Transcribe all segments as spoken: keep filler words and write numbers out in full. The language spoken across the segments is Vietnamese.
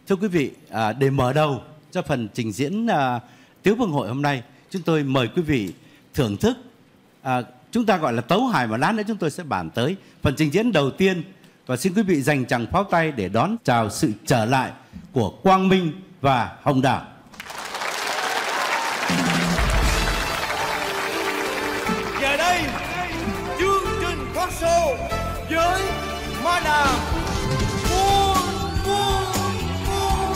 Thưa quý vị, à, để mở đầu cho phần trình diễn à, Tiếu Vương Hội hôm nay, chúng tôi mời quý vị thưởng thức, à, chúng ta gọi là tấu hài, mà lát nữa chúng tôi sẽ bàn tới phần trình diễn đầu tiên. Và xin quý vị dành tràng pháo tay để đón chào sự trở lại của Quang Minh và Hồng Đào. Giờ đây, chương trình talk show với Madam Moon, Moon, Moon.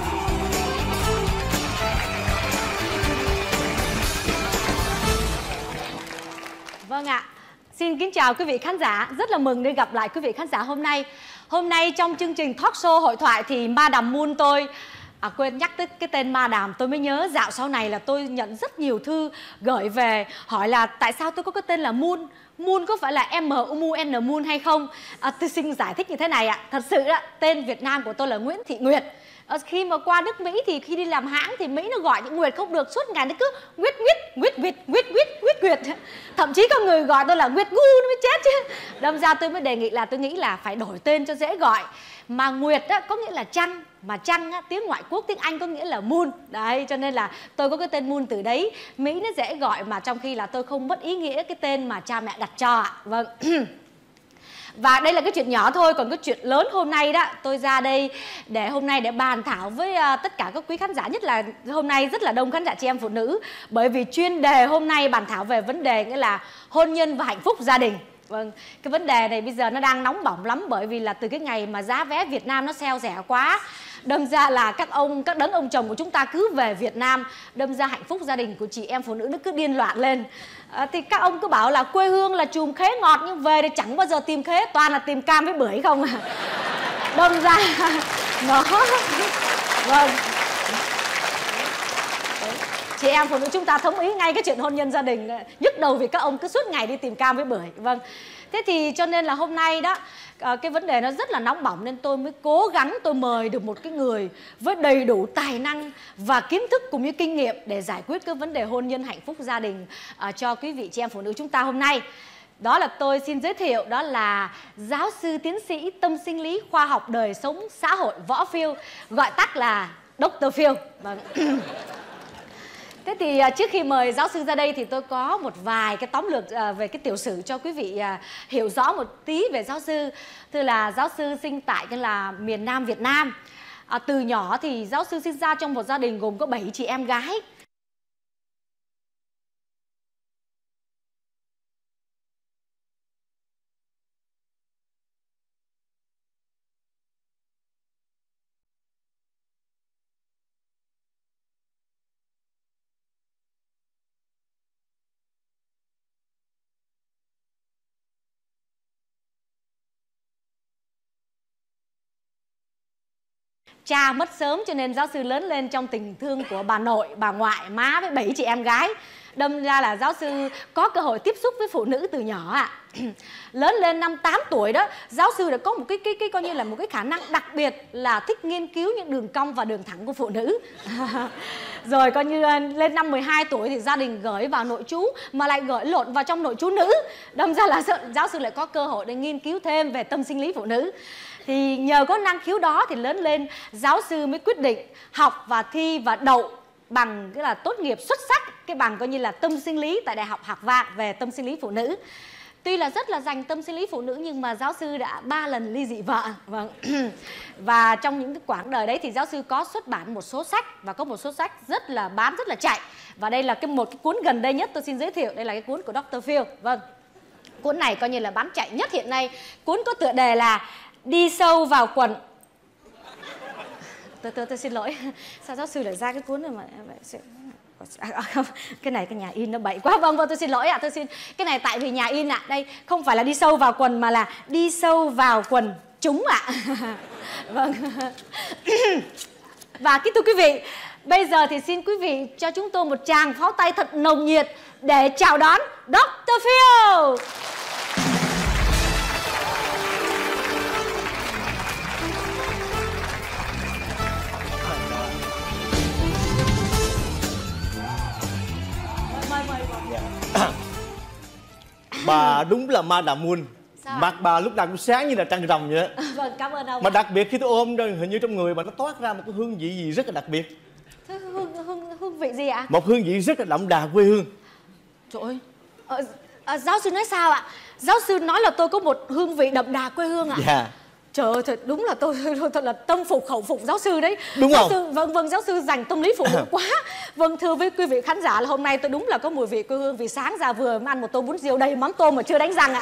Vâng ạ. Xin kính chào quý vị khán giả. Rất là mừng được gặp lại quý vị khán giả hôm nay. Hôm nay trong chương trình talk show hội thoại thì Madam Moon tôi À quên nhắc tới cái tên Madam, tôi mới nhớ dạo sau này là tôi nhận rất nhiều thư gửi về hỏi là tại sao tôi có cái tên là Moon. Moon có phải là M U N Moon hay không? À, tôi xin giải thích như thế này ạ. Thật sự đó, tên Việt Nam của tôi là Nguyễn Thị Nguyệt. À, khi mà qua nước Mỹ thì khi đi làm hãng thì Mỹ nó gọi những Nguyệt không được, suốt ngày nó cứ Nguyệt Nguyệt Nguyệt Nguyệt Nguyệt Nguyệt Nguyệt Nguyệt. Thậm chí có người gọi tôi là Nguyệt Gu nó mới chết chứ. Đâm ra tôi mới đề nghị là tôi nghĩ là phải đổi tên cho dễ gọi. Mà Nguyệt á, có nghĩa là trăng, mà trăng á, tiếng ngoại quốc tiếng Anh có nghĩa là moon. Đấy, cho nên là tôi có cái tên Moon từ đấy. Mỹ nó dễ gọi mà trong khi là tôi không mất ý nghĩa cái tên mà cha mẹ đặt cho ạ. Vâng. Và đây là cái chuyện nhỏ thôi, còn cái chuyện lớn hôm nay đó, tôi ra đây để hôm nay để bàn thảo với uh, tất cả các quý khán giả, nhất là hôm nay rất là đông khán giả chị em phụ nữ, bởi vì chuyên đề hôm nay bàn thảo về vấn đề nghĩa là hôn nhân và hạnh phúc gia đình. Vâng, cái vấn đề này bây giờ nó đang nóng bỏng lắm, bởi vì là từ cái ngày mà giá vé Việt Nam nó sale rẻ quá, đâm ra là các ông, các đấng ông chồng của chúng ta cứ về Việt Nam, đâm ra hạnh phúc gia đình của chị em phụ nữ nó cứ điên loạn lên. À, thì các ông cứ bảo là quê hương là chùm khế ngọt, nhưng về thì chẳng bao giờ tìm khế, toàn là tìm cam với bưởi không à. Đâm ra nó vâng. Đấy. Chị em phụ nữ chúng ta thống ý ngay cái chuyện hôn nhân gia đình, nhức đầu vì các ông cứ suốt ngày đi tìm cam với bưởi. Vâng. Thế thì cho nên là hôm nay đó, cái vấn đề nó rất là nóng bỏng, nên tôi mới cố gắng tôi mời được một cái người với đầy đủ tài năng và kiến thức cũng như kinh nghiệm để giải quyết cái vấn đề hôn nhân hạnh phúc gia đình uh, cho quý vị chị em phụ nữ chúng ta hôm nay. Đó là tôi xin giới thiệu, đó là giáo sư tiến sĩ tâm sinh lý khoa học đời sống xã hội Võ Phiêu, gọi tắt là Doctor Phiêu. Vâng. Thế thì trước khi mời giáo sư ra đây thì tôi có một vài cái tóm lược về cái tiểu sử cho quý vị hiểu rõ một tí về giáo sư. Thưa là giáo sư sinh tại cái là miền Nam Việt Nam. À, từ nhỏ thì giáo sư sinh ra trong một gia đình gồm có bảy chị em gái. Cha mất sớm cho nên giáo sư lớn lên trong tình thương của bà nội, bà ngoại, má với bảy chị em gái. Đâm ra là giáo sư có cơ hội tiếp xúc với phụ nữ từ nhỏ ạ. À. Lớn lên năm tám tuổi đó, giáo sư đã có một cái cái cái coi như là một cái khả năng đặc biệt là thích nghiên cứu những đường cong và đường thẳng của phụ nữ. Rồi coi như lên năm mười hai tuổi thì gia đình gửi vào nội trú, mà lại gửi lộn vào trong nội trú nữ. Đâm ra là giáo sư lại có cơ hội để nghiên cứu thêm về tâm sinh lý phụ nữ. Thì nhờ có năng khiếu đó thì lớn lên giáo sư mới quyết định học và thi và đậu bằng cái là tốt nghiệp xuất sắc cái bằng coi như là tâm sinh lý tại Đại học Harvard về tâm sinh lý phụ nữ. Tuy là rất là dành tâm sinh lý phụ nữ nhưng mà giáo sư đã ba lần ly dị vợ. Vâng. Và trong những cái quãng đời đấy thì giáo sư có xuất bản một số sách, và có một số sách rất là bán rất là chạy. Và đây là cái một cái cuốn gần đây nhất tôi xin giới thiệu, đây là cái cuốn của Doctor Phil. Vâng. Cuốn này coi như là bán chạy nhất hiện nay. Cuốn có tựa đề là Đi sâu vào quần. Tôi, tôi, tôi xin lỗi. Sao giáo sư lại ra cái cuốn này mà... À, không. Cái này cái nhà in nó bậy quá. Vâng, vâng, tôi xin lỗi ạ. À. Tôi xin... Cái này tại vì nhà in ạ. À. Đây không phải là đi sâu vào quần mà là đi sâu vào quần chúng ạ. À. Vâng. Và kính thưa quý vị, bây giờ thì xin quý vị cho chúng tôi một tràng pháo tay thật nồng nhiệt để chào đón Doctor Phil. Bà đúng là Madam Moon. Sao mặt bà lúc nào cũng sáng như là trăng rằm vậy đó. Vâng, cảm ơn ông. Mà đặc biệt khi tôi ôm rồi hình như trong người bà nó toát ra một cái hương vị gì rất là đặc biệt. Thế hương, hương, hương vị gì ạ? Một hương vị rất là đậm đà quê hương. Trời ơi, ờ, à, giáo sư nói sao ạ? Giáo sư nói là tôi có một hương vị đậm đà quê hương ạ? Dạ. Trời ơi, thật đúng là tôi thật là tâm phục khẩu phục giáo sư đấy. Đúng giáo không? Sư, vâng, vâng, giáo sư dành tâm lý phụ nữ quá. Vâng, thưa với quý vị khán giả là hôm nay tôi đúng là có mùi vị quê hương vì sáng ra vừa ăn một tô bún riêu đầy mắm tôm mà chưa đánh răng ạ.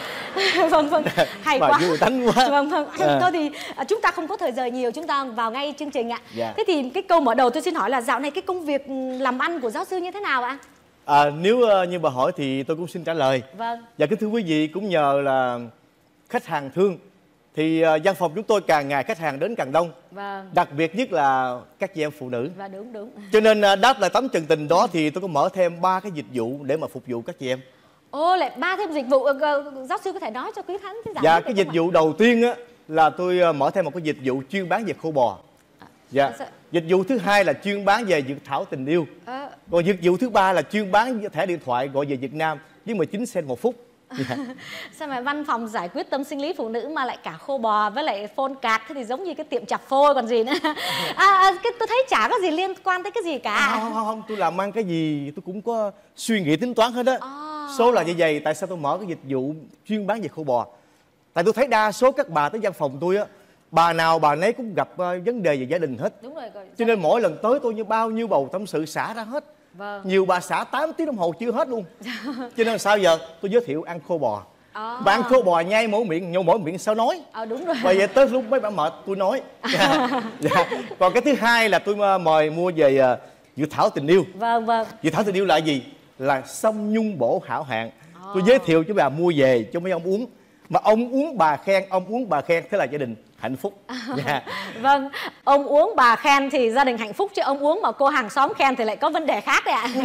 Vâng, vâng, hay Bà quá. vui tánh quá. Vâng, vâng. À. Thôi thì à, chúng ta không có thời giờ nhiều, chúng ta vào ngay chương trình ạ. Dạ. Thế thì cái câu mở đầu tôi xin hỏi là dạo này cái công việc làm ăn của giáo sư như thế nào ạ? À, nếu uh, như bà hỏi thì tôi cũng xin trả lời. Vâng. Và kính thưa quý vị, cũng nhờ là khách hàng thương thì uh, văn phòng chúng tôi càng ngày khách hàng đến càng đông. Vâng. Đặc biệt nhất là các chị em phụ nữ. Và đúng đúng. Cho nên uh, đáp lại tấm chân tình đó thì tôi có mở thêm ba cái dịch vụ để mà phục vụ các chị em. Ô, lại ba thêm dịch vụ, uh, giáo sư có thể nói cho quý khán giả. Dạ, cái dịch vụ đầu tiên á là tôi uh, mở thêm một cái dịch vụ chuyên bán về khô bò. Dạ. À, dịch vụ thứ hai là chuyên bán về dược thảo tình yêu. à. Còn dịch vụ thứ ba là chuyên bán thẻ điện thoại gọi về Việt Nam với mười chín cent một phút. Dạ. Sao mà văn phòng giải quyết tâm sinh lý phụ nữ mà lại cả khô bò với lại phôn cạt, thế thì giống như cái tiệm chặt phôi còn gì nữa. À, à, cái tôi thấy chả có gì liên quan tới cái gì cả. Không, không, không, tôi làm ăn cái gì tôi cũng có suy nghĩ tính toán hết á. À. Số là như vậy, tại sao tôi mở cái dịch vụ chuyên bán về khô bò? Tại tôi thấy đa số các bà tới văn phòng tôi á, bà nào bà nấy cũng gặp uh, vấn đề về gia đình hết. Đúng rồi. Cho nên mỗi lần tới tôi như bao nhiêu bầu tâm sự xả ra hết. Vâng. Nhiều bà xả tám tiếng đồng hồ chưa hết luôn. Cho nên sao giờ tôi giới thiệu ăn khô bò. À. Bà ăn khô bò nhai mỗi miệng, nhổ mỗi miệng sao nói. À, đúng rồi. Bởi vậy tới lúc mấy bà mệt tôi nói. Dạ. Dạ. Còn cái thứ hai là tôi mời mua về uh, dược thảo tình yêu. Vâng, vâng. Dược thảo tình yêu là gì? Là sông nhung bổ hảo hạn. À. Tôi giới thiệu cho bà mua về cho mấy ông uống. Mà ông uống bà khen, ông uống bà khen, thế là gia đình hạnh phúc. Yeah. Vâng, ông uống bà khen thì gia đình hạnh phúc, chứ ông uống mà cô hàng xóm khen thì lại có vấn đề khác đấy ạ.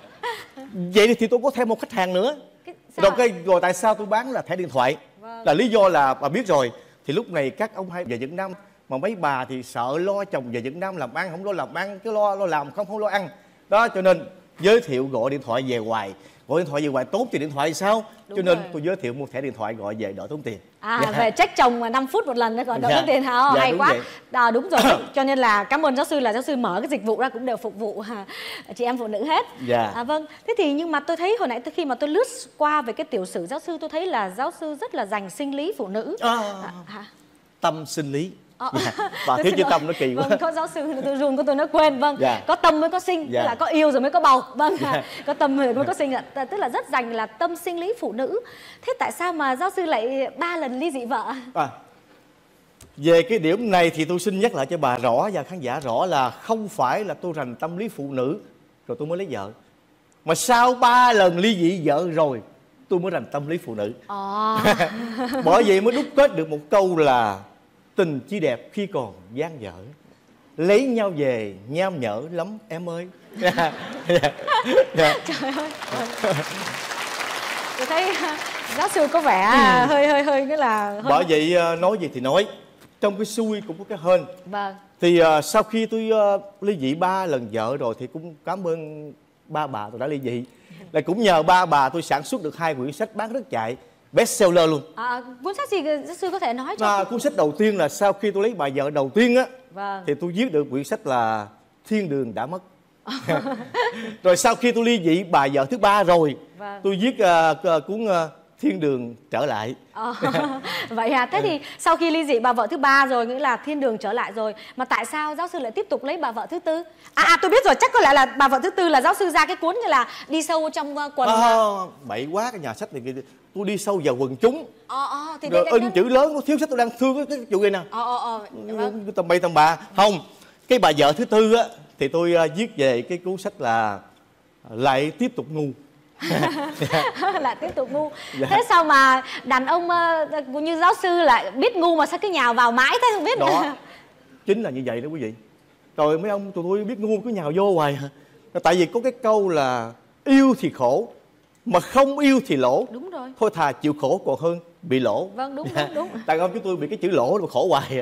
Vậy thì tôi có thêm một khách hàng nữa. Cái, rồi, cái, rồi tại sao tôi bán là thẻ điện thoại? Vâng. Là lý do là bà biết rồi. Thì lúc này các ông hay về Việt Nam, mà mấy bà thì sợ lo chồng về Việt Nam làm ăn, không lo làm ăn, cứ lo lo làm không không lo ăn. Đó, cho nên giới thiệu gọi điện thoại về hoài. Gọi điện thoại về hoài tốn tiền điện thoại sao? Đúng cho nên rồi. Tôi giới thiệu mua thẻ điện thoại gọi về đỡ tốn tiền. À, Yeah. về check chồng mà năm phút một lần nữa còn đỡ Yeah. tốn tiền hả? Oh, Yeah, hay đúng quá. vậy. À, đúng rồi. Cho nên là cảm ơn giáo sư là giáo sư mở cái dịch vụ ra cũng đều phục vụ à, chị em phụ nữ hết. Yeah. À, vâng. Thế thì nhưng mà tôi thấy hồi nãy khi mà tôi lướt qua về cái tiểu sử giáo sư, tôi thấy là giáo sư rất là dành sinh lý phụ nữ. À, à, hả? Tâm sinh lý. Ờ. Yeah. Bà thiếu chữ tâm nó kỳ quá. Vâng, có giáo sư tôi run của tôi nó quên. Vâng, yeah. Có tâm mới có sinh, yeah. tức là có yêu rồi mới có bầu. Vâng, yeah. Có tâm rồi mới có sinh, tức là rất dành là tâm sinh lý phụ nữ. Thế tại sao mà giáo sư lại ba lần ly dị vợ? À, về cái điểm này thì tôi xin nhắc lại cho bà rõ và khán giả rõ là không phải là tôi rành tâm lý phụ nữ rồi tôi mới lấy vợ, mà sau ba lần ly dị vợ rồi tôi mới rành tâm lý phụ nữ. À. Bởi vậy mới đúc kết được một câu là tình chỉ đẹp khi còn dang dở, lấy nhau về nham nhở lắm em ơi. Yeah. Yeah. Yeah. Trời ơi. Tôi thấy giáo sư có vẻ ừ. hơi hơi hơi cái là hơi... Bởi vậy nói gì thì nói, trong cái xui cũng có cái hên. Vâng. Thì uh, sau khi tôi uh, ly dị ba lần vợ rồi thì cũng cảm ơn ba bà tôi đã ly dị. Là cũng nhờ ba bà tôi sản xuất được hai quyển sách bán rất chạy, best seller luôn. À, cuốn sách gì giáo sư có thể nói cho? À, cuốn sách đầu tiên là sau khi tôi lấy bà vợ đầu tiên á, vâng. thì tôi viết được quyển sách là Thiên Đường Đã Mất. Rồi sau khi tôi ly dị bà vợ thứ ba rồi, vâng. tôi viết uh, cuốn uh, Thiên Đường Trở Lại. À, vậy à, thế thì sau khi ly dị bà vợ thứ ba rồi, nghĩa là thiên đường trở lại rồi, mà tại sao giáo sư lại tiếp tục lấy bà vợ thứ tư? À, à tôi biết rồi, chắc có lẽ là bà vợ thứ tư là giáo sư ra cái cuốn như là đi sâu trong quần. À, bậy quá, cái nhà sách này tôi đi sâu vào quần chúng. Ờ, ờ, thì rồi cái, in cái... chữ lớn, có thiếu sách tôi đang thương cái, cái chuyện này nè. Ờ, ờ, ờ. Tầm bay tầm bà. Không, cái bà vợ thứ tư á thì tôi uh, viết về cái cuốn sách là Lại Tiếp Tục Ngu. Lại tiếp tục ngu. Dạ. Thế sao mà đàn ông uh, như giáo sư lại biết ngu mà sao cứ nhào vào mãi thế không biết? Đó, chính là như vậy đó quý vị. Rồi mấy ông tụi tôi biết ngu cứ nhào vô hoài hả? Tại vì có cái câu là yêu thì khổ mà không yêu thì lỗ. Đúng rồi. Thôi thà chịu khổ còn hơn bị lỗ. Vâng, đúng, dạ. đúng, đúng. Đàn ông chúng tôi bị cái chữ lỗ mà khổ hoài à.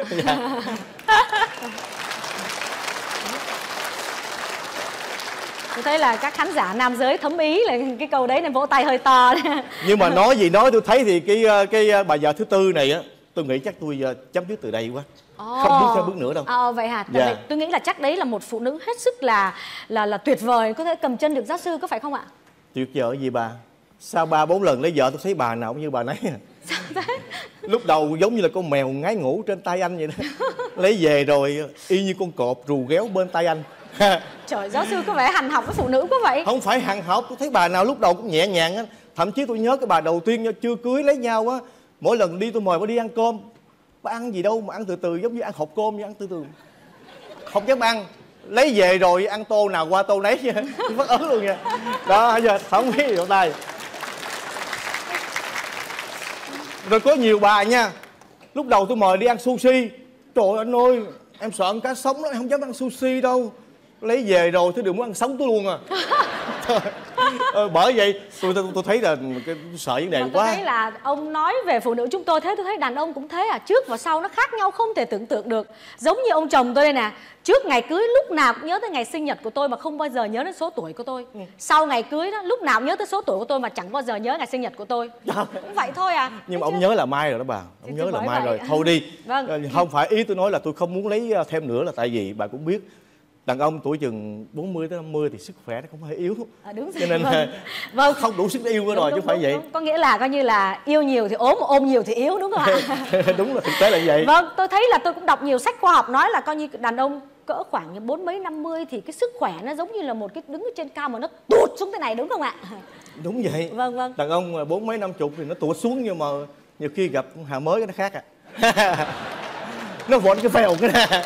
Dạ. Tôi thấy là các khán giả nam giới thấm ý là cái câu đấy nên vỗ tay hơi to. Nhưng mà nói gì nói, tôi thấy thì cái cái bà vợ thứ tư này á, tôi nghĩ chắc tôi chấm dứt từ đây quá. Oh. Không bước thêm bước nữa đâu. Ờ vậy hả? Tại yeah. vì tôi nghĩ là chắc đấy là một phụ nữ hết sức là là là tuyệt vời, có thể cầm chân được giáo sư, có phải không ạ? Tuyệt vời gì bà? Sau ba bốn lần lấy vợ tôi thấy bà nào cũng như bà nấy. Sao thế? Lúc đầu giống như là con mèo ngái ngủ trên tay anh vậy đó. Lấy về rồi y như con cọp rù réo bên tay anh. Trời, giáo sư có vẻ hành học với phụ nữ quá vậy. Không phải hành học, tôi thấy bà nào lúc đầu cũng nhẹ nhàng á. Thậm chí tôi nhớ cái bà đầu tiên chưa cưới lấy nhau á, mỗi lần đi tôi mời bà đi ăn cơm. Bà ăn gì đâu mà ăn từ từ, giống như ăn hộp cơm như ăn từ từ. Không dám ăn. Lấy về rồi ăn tô nào qua tô nấy nha. Phát ớn luôn nha. Đó, giờ không biết vỗ tay. Rồi có nhiều bà nha, lúc đầu tôi mời đi ăn sushi. Trời ơi anh ơi, em sợ ăn cá sống đó, em không dám ăn sushi đâu. Lấy về rồi tôi đừng muốn ăn sống tôi luôn à. ờ, bởi vậy tôi, tôi tôi thấy là cái sợ vấn đề mà quá. Tôi thấy là ông nói về phụ nữ chúng tôi thế, tôi thấy đàn ông cũng thế à, trước và sau nó khác nhau không thể tưởng tượng được. Giống như ông chồng tôi đây nè, trước ngày cưới lúc nào cũng nhớ tới ngày sinh nhật của tôi mà không bao giờ nhớ đến số tuổi của tôi. Ừ. Sau ngày cưới đó lúc nào cũng nhớ tới số tuổi của tôi mà chẳng bao giờ nhớ ngày sinh nhật của tôi. Cũng vậy thôi à. Nhưng mà ông nhớ là mai rồi đó bà, ông thì nhớ là mai vậy. Rồi thôi đi. Vâng. Không phải ý tôi nói là tôi không muốn lấy thêm nữa, là tại vì bà cũng biết đàn ông tuổi chừng bốn mươi tới năm mươi thì sức khỏe nó không hơi yếu. À, đúng rồi. Cho nên vâng. Vâng. không đủ sức để yêu nữa rồi, chứ không phải đúng, vậy. Đúng. Có nghĩa là coi như là yêu nhiều thì ốm, ôm nhiều thì yếu, đúng không ạ? Đúng là thực tế là vậy. Vâng, tôi thấy là tôi cũng đọc nhiều sách khoa học nói là coi như đàn ông cỡ khoảng bốn mấy năm mươi thì cái sức khỏe nó giống như là một cái đứng ở trên cao mà nó tụt xuống thế này, đúng không ạ? Đúng vậy. Vâng vâng. Đàn ông bốn mấy năm chục thì nó tụt xuống, nhưng mà nhiều khi gặp hà mới cái nó khác à. Nó vọn cái phèo cái nè.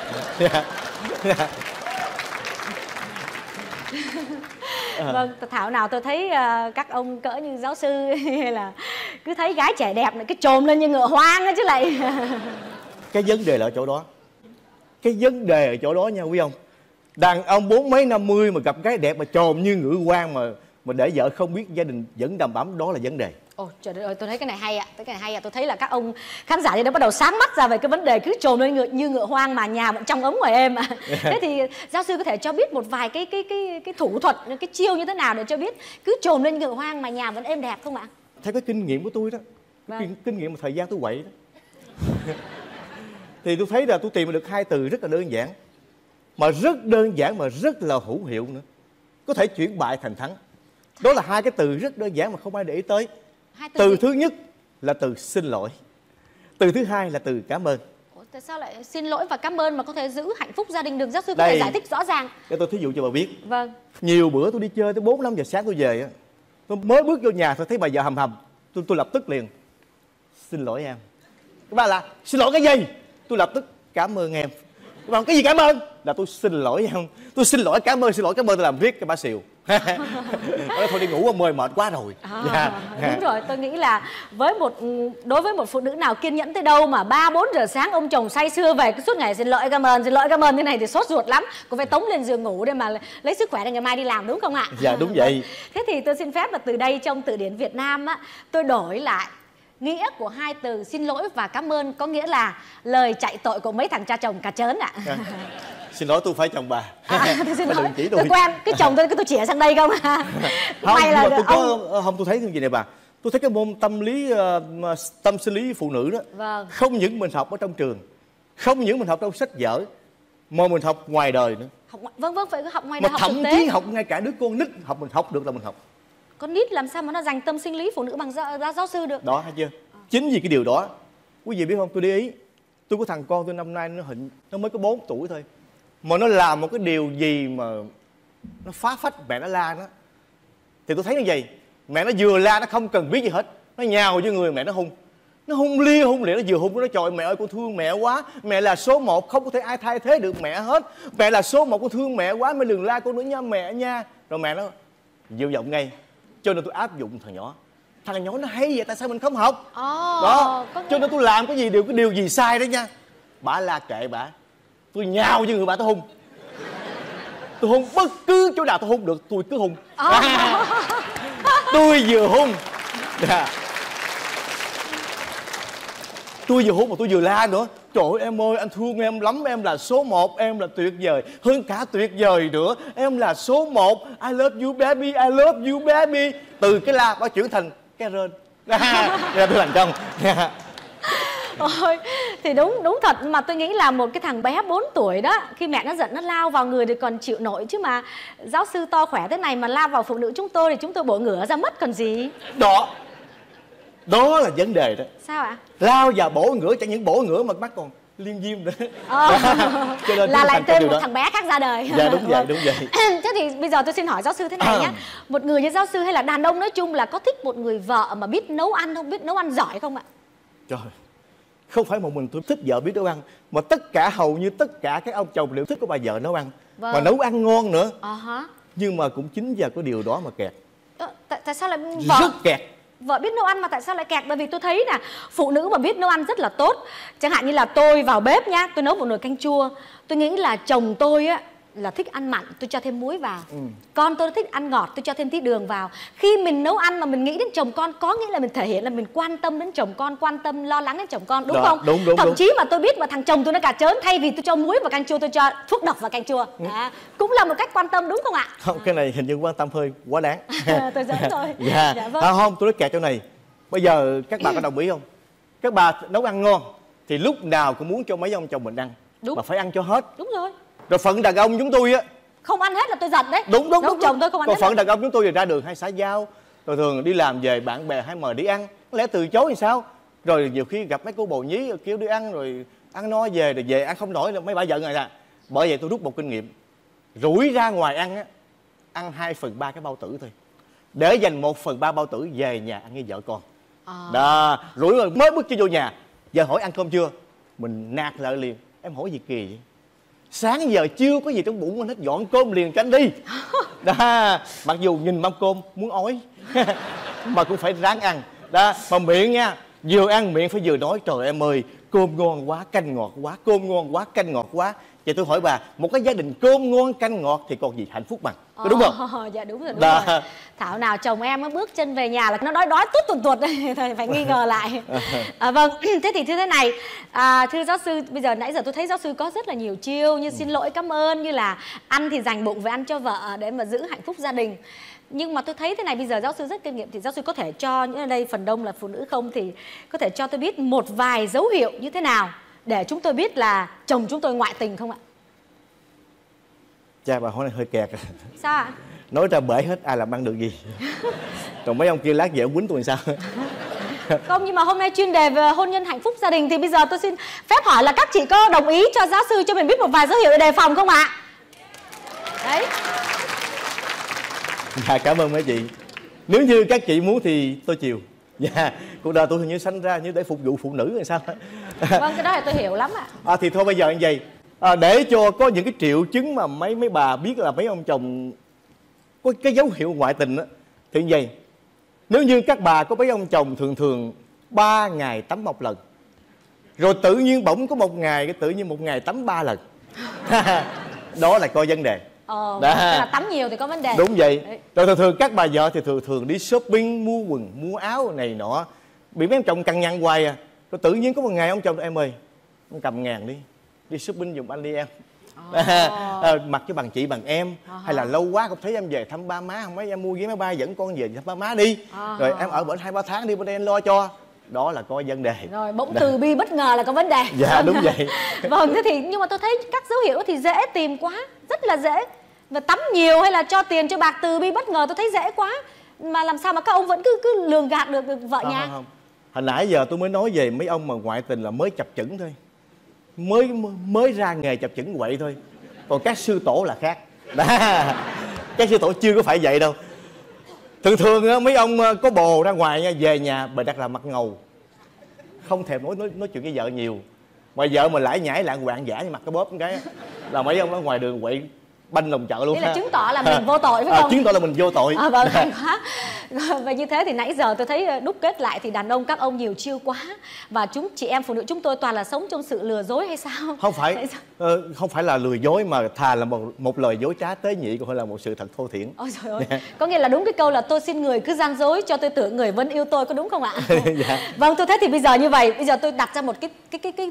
À. Vâng, thảo nào tôi thấy uh, các ông cỡ như giáo sư hay là cứ thấy gái trẻ đẹp này cái trồm lên như ngựa hoang á chứ lại. Cái vấn đề là ở chỗ đó. Cái vấn đề ở chỗ đó nha quý ông. Đàn ông bốn mấy năm mươi mà gặp gái đẹp mà trồm như ngựa hoang mà mà để vợ không biết gia đình vẫn đầm ấm, đó là vấn đề. Ồ trời ơi, tôi thấy cái này hay ạ, cái này hay ạ. Tôi thấy là các ông khán giả đã bắt đầu sáng mắt ra về cái vấn đề cứ trồm lên ngựa, như ngựa hoang mà nhà vẫn trong ấm ngoài êm ạ. Thế thì giáo sư có thể cho biết một vài cái cái cái cái thủ thuật, cái chiêu như thế nào để cho biết cứ trồm lên ngựa hoang mà nhà vẫn êm đẹp không ạ? Theo cái kinh nghiệm của tôi đó, vâng. kinh, kinh nghiệm một thời gian tôi quậy đó. Thì tôi thấy là tôi tìm được hai từ rất là đơn giản, mà rất đơn giản mà rất là hữu hiệu nữa, có thể chuyển bại thành thắng. Đó là hai cái từ rất đơn giản mà không ai để ý tới. Hai từ từ thứ nhất là từ xin lỗi, từ thứ hai là từ cảm ơn. Ủa, tại sao lại xin lỗi và cảm ơn mà có thể giữ hạnh phúc gia đình được? Giáo sư có thể giải thích rõ ràng. Để tôi thí dụ cho bà biết. Vâng. Nhiều bữa tôi đi chơi tới bốn năm giờ sáng tôi về, tôi mới bước vô nhà tôi thấy bà vợ hầm hầm, tôi tôi lập tức liền xin lỗi em. Các bà là xin lỗi cái gì? Tôi lập tức cảm ơn em. Các bà cái gì cảm ơn? Là tôi xin lỗi em. Tôi xin lỗi cảm ơn, xin lỗi cảm ơn tôi làm riết cái bà xìu. Nói thôi đi ngủ, mời mệt quá rồi. À, yeah. Đúng rồi, tôi nghĩ là với một đối với một phụ nữ nào kiên nhẫn tới đâu mà ba bốn giờ sáng ông chồng say sưa về cứ suốt ngày xin lỗi cảm ơn, xin lỗi cảm ơn thế này thì sốt ruột lắm, cũng phải tống lên giường ngủ để mà lấy sức khỏe để ngày mai đi làm, đúng không ạ? Dạ đúng vậy. Thế thì tôi xin phép là từ đây trong từ điển Việt Nam á, tôi đổi lại nghĩa của hai từ xin lỗi và cảm ơn, có nghĩa là lời chạy tội của mấy thằng cha chồng cà chớn ạ. À. Xin lỗi tôi phải chồng bà. À, tôi xin lỗi. Tôi. tôi quen cái chồng tôi cứ tôi chĩa sang đây không. Không, May là tôi ông... có không tôi thấy cái gì này bà. Tôi thấy cái môn tâm lý uh, tâm sinh lý phụ nữ đó. Vâng. Không những mình học ở trong trường, không những mình học trong sách vở, mà mình học ngoài đời nữa. Học vâng vâng phải học ngoài đời. Mà thậm chí học ngay cả đứa con nít học mình học được là mình học. Con nít làm sao mà nó dành tâm sinh lý phụ nữ bằng giáo, giáo sư được? Đó thấy chưa? À. Chính vì cái điều đó, quý vị biết không, tôi để ý, tôi có thằng con tôi năm nay nó hình nó mới có bốn tuổi thôi, mà nó làm một cái điều gì mà nó phá phách mẹ nó la nó, thì tôi thấy như vậy, mẹ nó vừa la nó không cần biết gì hết, nó nhào vô người mẹ nó hung, nó hung lia hung lịa, nó vừa hung nó trời mẹ ơi con thương mẹ quá, mẹ là số một, không có thể ai thay thế được mẹ hết, mẹ là số một, con thương mẹ quá, mẹ đừng la con nữa nha mẹ nha. Rồi mẹ nó dịu giọng ngay, cho nên tôi áp dụng thằng nhỏ, thằng nhỏ nó hay vậy tại sao mình không học? Oh, đó, cho nên tôi làm cái gì đều cái điều gì sai đó nha, bả la kệ bả, tôi nhào với người bà tôi hung, tôi hung bất cứ chỗ nào tôi hung được tôi cứ hung. Oh. À, tôi vừa hung, yeah. tôi vừa hung mà tôi vừa la nữa, Trời ơi em ơi, anh thương em lắm, em là số một, em là tuyệt vời, hơn cả tuyệt vời nữa, em là số một, I love you baby, I love you baby. Từ cái la bà chuyển thành cái rên. Ra tôi thành công. Ôi, thì đúng đúng thật, mà tôi nghĩ là một cái thằng bé bốn tuổi đó, khi mẹ nó giận nó lao vào người thì còn chịu nổi, chứ mà giáo sư to khỏe thế này mà lao vào phụ nữ chúng tôi thì chúng tôi bổ ngửa ra mất còn gì. Đó, đó là vấn đề đó. Sao ạ? Lao vào bổ ngửa, chẳng những bổ ngửa mà mắt còn liên viêm nữa. Ờ. Cho nên là lại thêm một đó. thằng bé khác ra đời. Dạ đúng vậy, đúng vậy. Thế thì bây giờ tôi xin hỏi giáo sư thế này nhé. Một người như giáo sư hay là đàn ông nói chung là có thích một người vợ mà biết nấu ăn không, biết nấu ăn giỏi không ạ? Trời, không phải một mình tôi thích vợ biết nấu ăn, mà tất cả hầu như tất cả các ông chồng đều thích có bà vợ nấu ăn. Vâng. Mà nấu ăn ngon nữa. Uh-huh. Nhưng mà cũng chính vào cái điều đó mà kẹt. Ờ, tại, tại sao lại vợ... Rất kẹt. Vợ biết nấu ăn mà tại sao lại kẹt? Bởi vì tôi thấy nè, phụ nữ mà biết nấu ăn rất là tốt. Chẳng hạn như là tôi vào bếp nhá, tôi nấu một nồi canh chua, tôi nghĩ là chồng tôi á là thích ăn mặn, tôi cho thêm muối vào. ừ. Con tôi thích ăn ngọt, tôi cho thêm tí đường vào. Khi mình nấu ăn mà mình nghĩ đến chồng con, có nghĩa là mình thể hiện là mình quan tâm đến chồng con, quan tâm lo lắng đến chồng con, đúng đó, không? Đúng, đúng, Thậm đúng. chí mà tôi biết mà thằng chồng tôi nó cà chớn, thay vì tôi cho muối vào canh chua tôi cho thuốc độc vào canh chua. ừ. à, Cũng là một cách quan tâm, đúng không ạ? Không, cái này hình như quan tâm hơi quá đáng. Tôi giỡn thôi. Dạ. Dạ vâng. À, không, tôi nói kẹt chỗ này. Bây giờ các bà có đồng ý không? Các bà nấu ăn ngon thì lúc nào cũng muốn cho mấy ông chồng mình ăn. Đúng. Mà phải ăn cho hết. Đúng rồi. Rồi phận đàn ông chúng tôi á, không ăn hết là tôi giận đấy. Đúng đúng Nấu đúng. chồng tôi không ăn Còn hết. phận đàn ông chúng tôi thì ra đường hay xã giao, rồi thường đi làm về bạn bè hay mời đi ăn, có lẽ từ chối thì sao? Rồi nhiều khi gặp mấy cô bồ nhí kêu đi ăn rồi ăn no về rồi về ăn không nổi là mấy bà giận rồi nè. Bởi vậy tôi rút một kinh nghiệm, rủi ra ngoài ăn á, ăn hai phần ba cái bao tử thôi, để dành một phần ba bao tử về nhà ăn với vợ con. À. Đó, rủi rồi mới bước chân vô nhà, giờ hỏi ăn cơm chưa, mình nạt lại liền, em hỏi gì kỳ vậy? Sáng giờ chưa có gì trong bụng mình hết, dọn cơm liền cho anh đi. Đó, mặc dù nhìn mâm cơm muốn ói mà cũng phải ráng ăn. Đó, mà miệng nha, vừa ăn miệng phải vừa nói trời em ơi, cơm ngon quá, canh ngọt quá, cơm ngon quá, canh ngọt quá. Vậy tôi hỏi bà, một cái gia đình cơm ngon canh ngọt thì còn gì hạnh phúc bằng, có đúng không? Ờ, dạ đúng rồi, đúng Đó. rồi. Thảo nào chồng em nó bước chân về nhà là nó đói đói tuốt tuột tuột phải nghi ngờ lại. À, vâng, thế thì thưa thế này, à, thưa giáo sư, bây giờ nãy giờ tôi thấy giáo sư có rất là nhiều chiêu như xin lỗi, cảm ơn, như là ăn thì dành bụng về ăn cho vợ để mà giữ hạnh phúc gia đình. Nhưng mà tôi thấy thế này, bây giờ giáo sư rất kinh nghiệm thì giáo sư có thể cho, những ở đây phần đông là phụ nữ không, thì có thể cho tôi biết một vài dấu hiệu như thế nào để chúng tôi biết là chồng chúng tôi ngoại tình không ạ? Cha bà hỏi này hơi kẹt. Sao ạ? Nói ra bể hết ai làm ăn được gì. Còn mấy ông kia lát về ông quýnh tôi sao? Không, nhưng mà hôm nay chuyên đề về hôn nhân hạnh phúc gia đình thì bây giờ tôi xin phép hỏi là các chị có đồng ý cho giáo sư cho mình biết một vài dấu hiệu để đề phòng không ạ? Đấy. Dạ cảm ơn mấy chị. Nếu như các chị muốn thì tôi chiều. Dạ, cuộc đời tôi hình như sanh ra như để phục vụ phụ nữ hay sao? Vâng, cái đó là tôi hiểu lắm ạ. À, thì thôi bây giờ như vậy, à, để cho có những cái triệu chứng mà mấy mấy bà biết là mấy ông chồng có cái dấu hiệu ngoại tình á, thì như vậy, nếu như các bà có mấy ông chồng thường thường ba ngày tắm một lần, rồi tự nhiên bỗng có một ngày cái tự nhiên một ngày tắm ba lần, đó là coi vấn đề. Ờ, đó. Là tắm nhiều thì có vấn đề. Đúng vậy. Đấy. Rồi thường thường các bà vợ thì thường thường đi shopping, mua quần, mua áo này nọ, bị mấy ông chồng cằn nhằn hoài à. Rồi tự nhiên có một ngày ông chồng em ơi, ông cầm ngàn đi, đi shopping giùm anh đi em. Oh. À, mặc cho bằng chị bằng em. Uh-huh. Hay là lâu quá không thấy em về thăm ba má, không mấy em mua vé máy bay dẫn con về thăm ba má đi. Uh-huh. Rồi em ở bển hai ba tháng đi bên đây anh lo cho. Đó là có vấn đề. Rồi bỗng từ bi bất ngờ là có vấn đề. Dạ đúng vậy. Vâng, thế thì nhưng mà tôi thấy các dấu hiệu thì dễ tìm quá, rất là dễ. Và tắm nhiều hay là cho tiền cho bạc từ bi bất ngờ tôi thấy dễ quá. Mà làm sao mà các ông vẫn cứ cứ lường gạt được, được vợ không, nhà. Không, không. Hồi nãy giờ tôi mới nói về mấy ông mà ngoại tình là mới chập chững thôi, mới mới ra nghề chập chững quậy thôi. Còn các sư tổ là khác. Đó. Các sư tổ chưa có phải vậy đâu. Thường thường mấy ông có bồ ra ngoài nha, về nhà bề đặt là mặt ngầu, không thèm nói nói, nói chuyện với vợ nhiều. Mà vợ mà lải nhải lạng quạng giả như mặt cái bóp một cái là mấy ông ở ngoài đường quậy banh lòng chợ luôn. Đây là chứng tỏ là mình vô tội phải không? À, chứng tỏ là mình vô tội. À, vâng, hay quá. Và như thế thì nãy giờ tôi thấy đúc kết lại thì đàn ông các ông nhiều chiêu quá. Và chúng chị em phụ nữ chúng tôi toàn là sống trong sự lừa dối hay sao? Không phải, uh, không phải là lừa dối mà thà là một, một lời dối trá tế nhị còn hơn là một sự thật thô thiển. Ôi trời ơi. Có nghĩa là đúng cái câu là tôi xin người cứ gian dối cho tôi tưởng người vẫn yêu tôi, có đúng không ạ? Dạ. Vâng, tôi thấy thì bây giờ như vậy, bây giờ tôi đặt ra một cái cái cái cái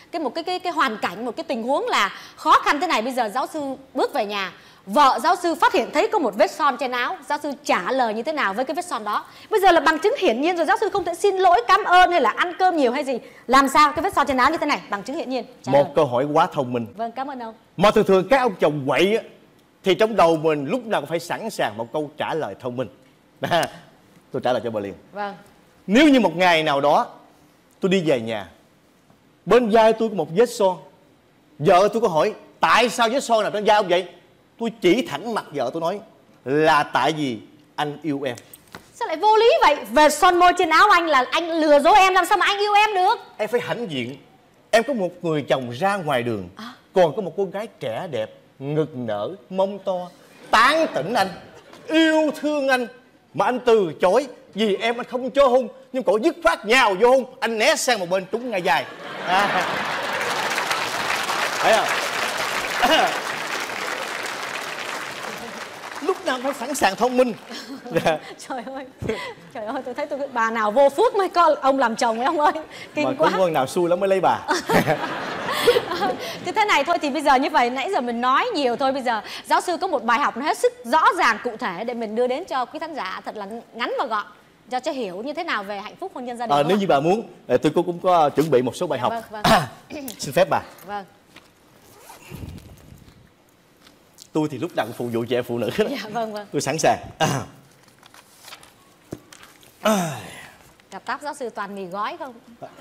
cái một cái cái cái hoàn cảnh, một cái tình huống là khó khăn thế này. Bây giờ giáo sư bước về nhà, vợ giáo sư phát hiện thấy có một vết son trên áo, giáo sư trả lời như thế nào với cái vết son đó? Bây giờ là bằng chứng hiển nhiên rồi, giáo sư không thể xin lỗi, cảm ơn hay là ăn cơm nhiều hay gì. Làm sao cái vết son trên áo như thế này? Bằng chứng hiển nhiên. Trả Một lời. câu hỏi quá thông minh. Vâng, cảm ơn ông. Mà thường thường các ông chồng quậy á, thì trong đầu mình lúc nào cũng phải sẵn sàng một câu trả lời thông minh. À, tôi trả lời cho bà liền. Vâng. Nếu như một ngày nào đó tôi đi về nhà, bên vai tôi có một vết son, vợ tôi có hỏi tại sao vết son nào trên vai ông vậy, tôi chỉ thẳng mặt vợ tôi nói là tại vì anh yêu em. Sao lại vô lý vậy? Về son môi trên áo anh là anh lừa dối em, làm sao mà anh yêu em được? Em phải hãnh diện. Em có một người chồng ra ngoài đường, à, còn có một cô gái trẻ đẹp, ngực nở, mông to, tán tỉnh anh, yêu thương anh, mà anh từ chối vì em anh không cho hôn, nhưng cổ dứt khoát nhào vô hôn, anh né sang một bên trúng ngay dài. À. Thấy không? Lúc nào phải sẵn sàng thông minh. Trời ơi, trời ơi, tôi thấy tôi bà nào vô phước mới có ông làm chồng ấy ông ơi, kinh mà quá. có con nào xui lắm mới lấy bà. Cứ thế này thôi thì bây giờ như vậy, nãy giờ mình nói nhiều thôi, bây giờ giáo sư có một bài học hết sức rõ ràng cụ thể để mình đưa đến cho quý khán giả thật là ngắn và gọn, cho cho hiểu như thế nào về hạnh phúc hôn nhân gia đình. À, nếu như bà muốn, tôi cũng có chuẩn bị một số bài dạ, học. Vâng, vâng. Xin phép bà. Vâng. Tôi thì lúc nào cũng phụ vụ chị em phụ nữ đó. Dạ, vâng, vâng. Tôi sẵn sàng. À. À. Gặp táp giáo sư toàn mì gói không?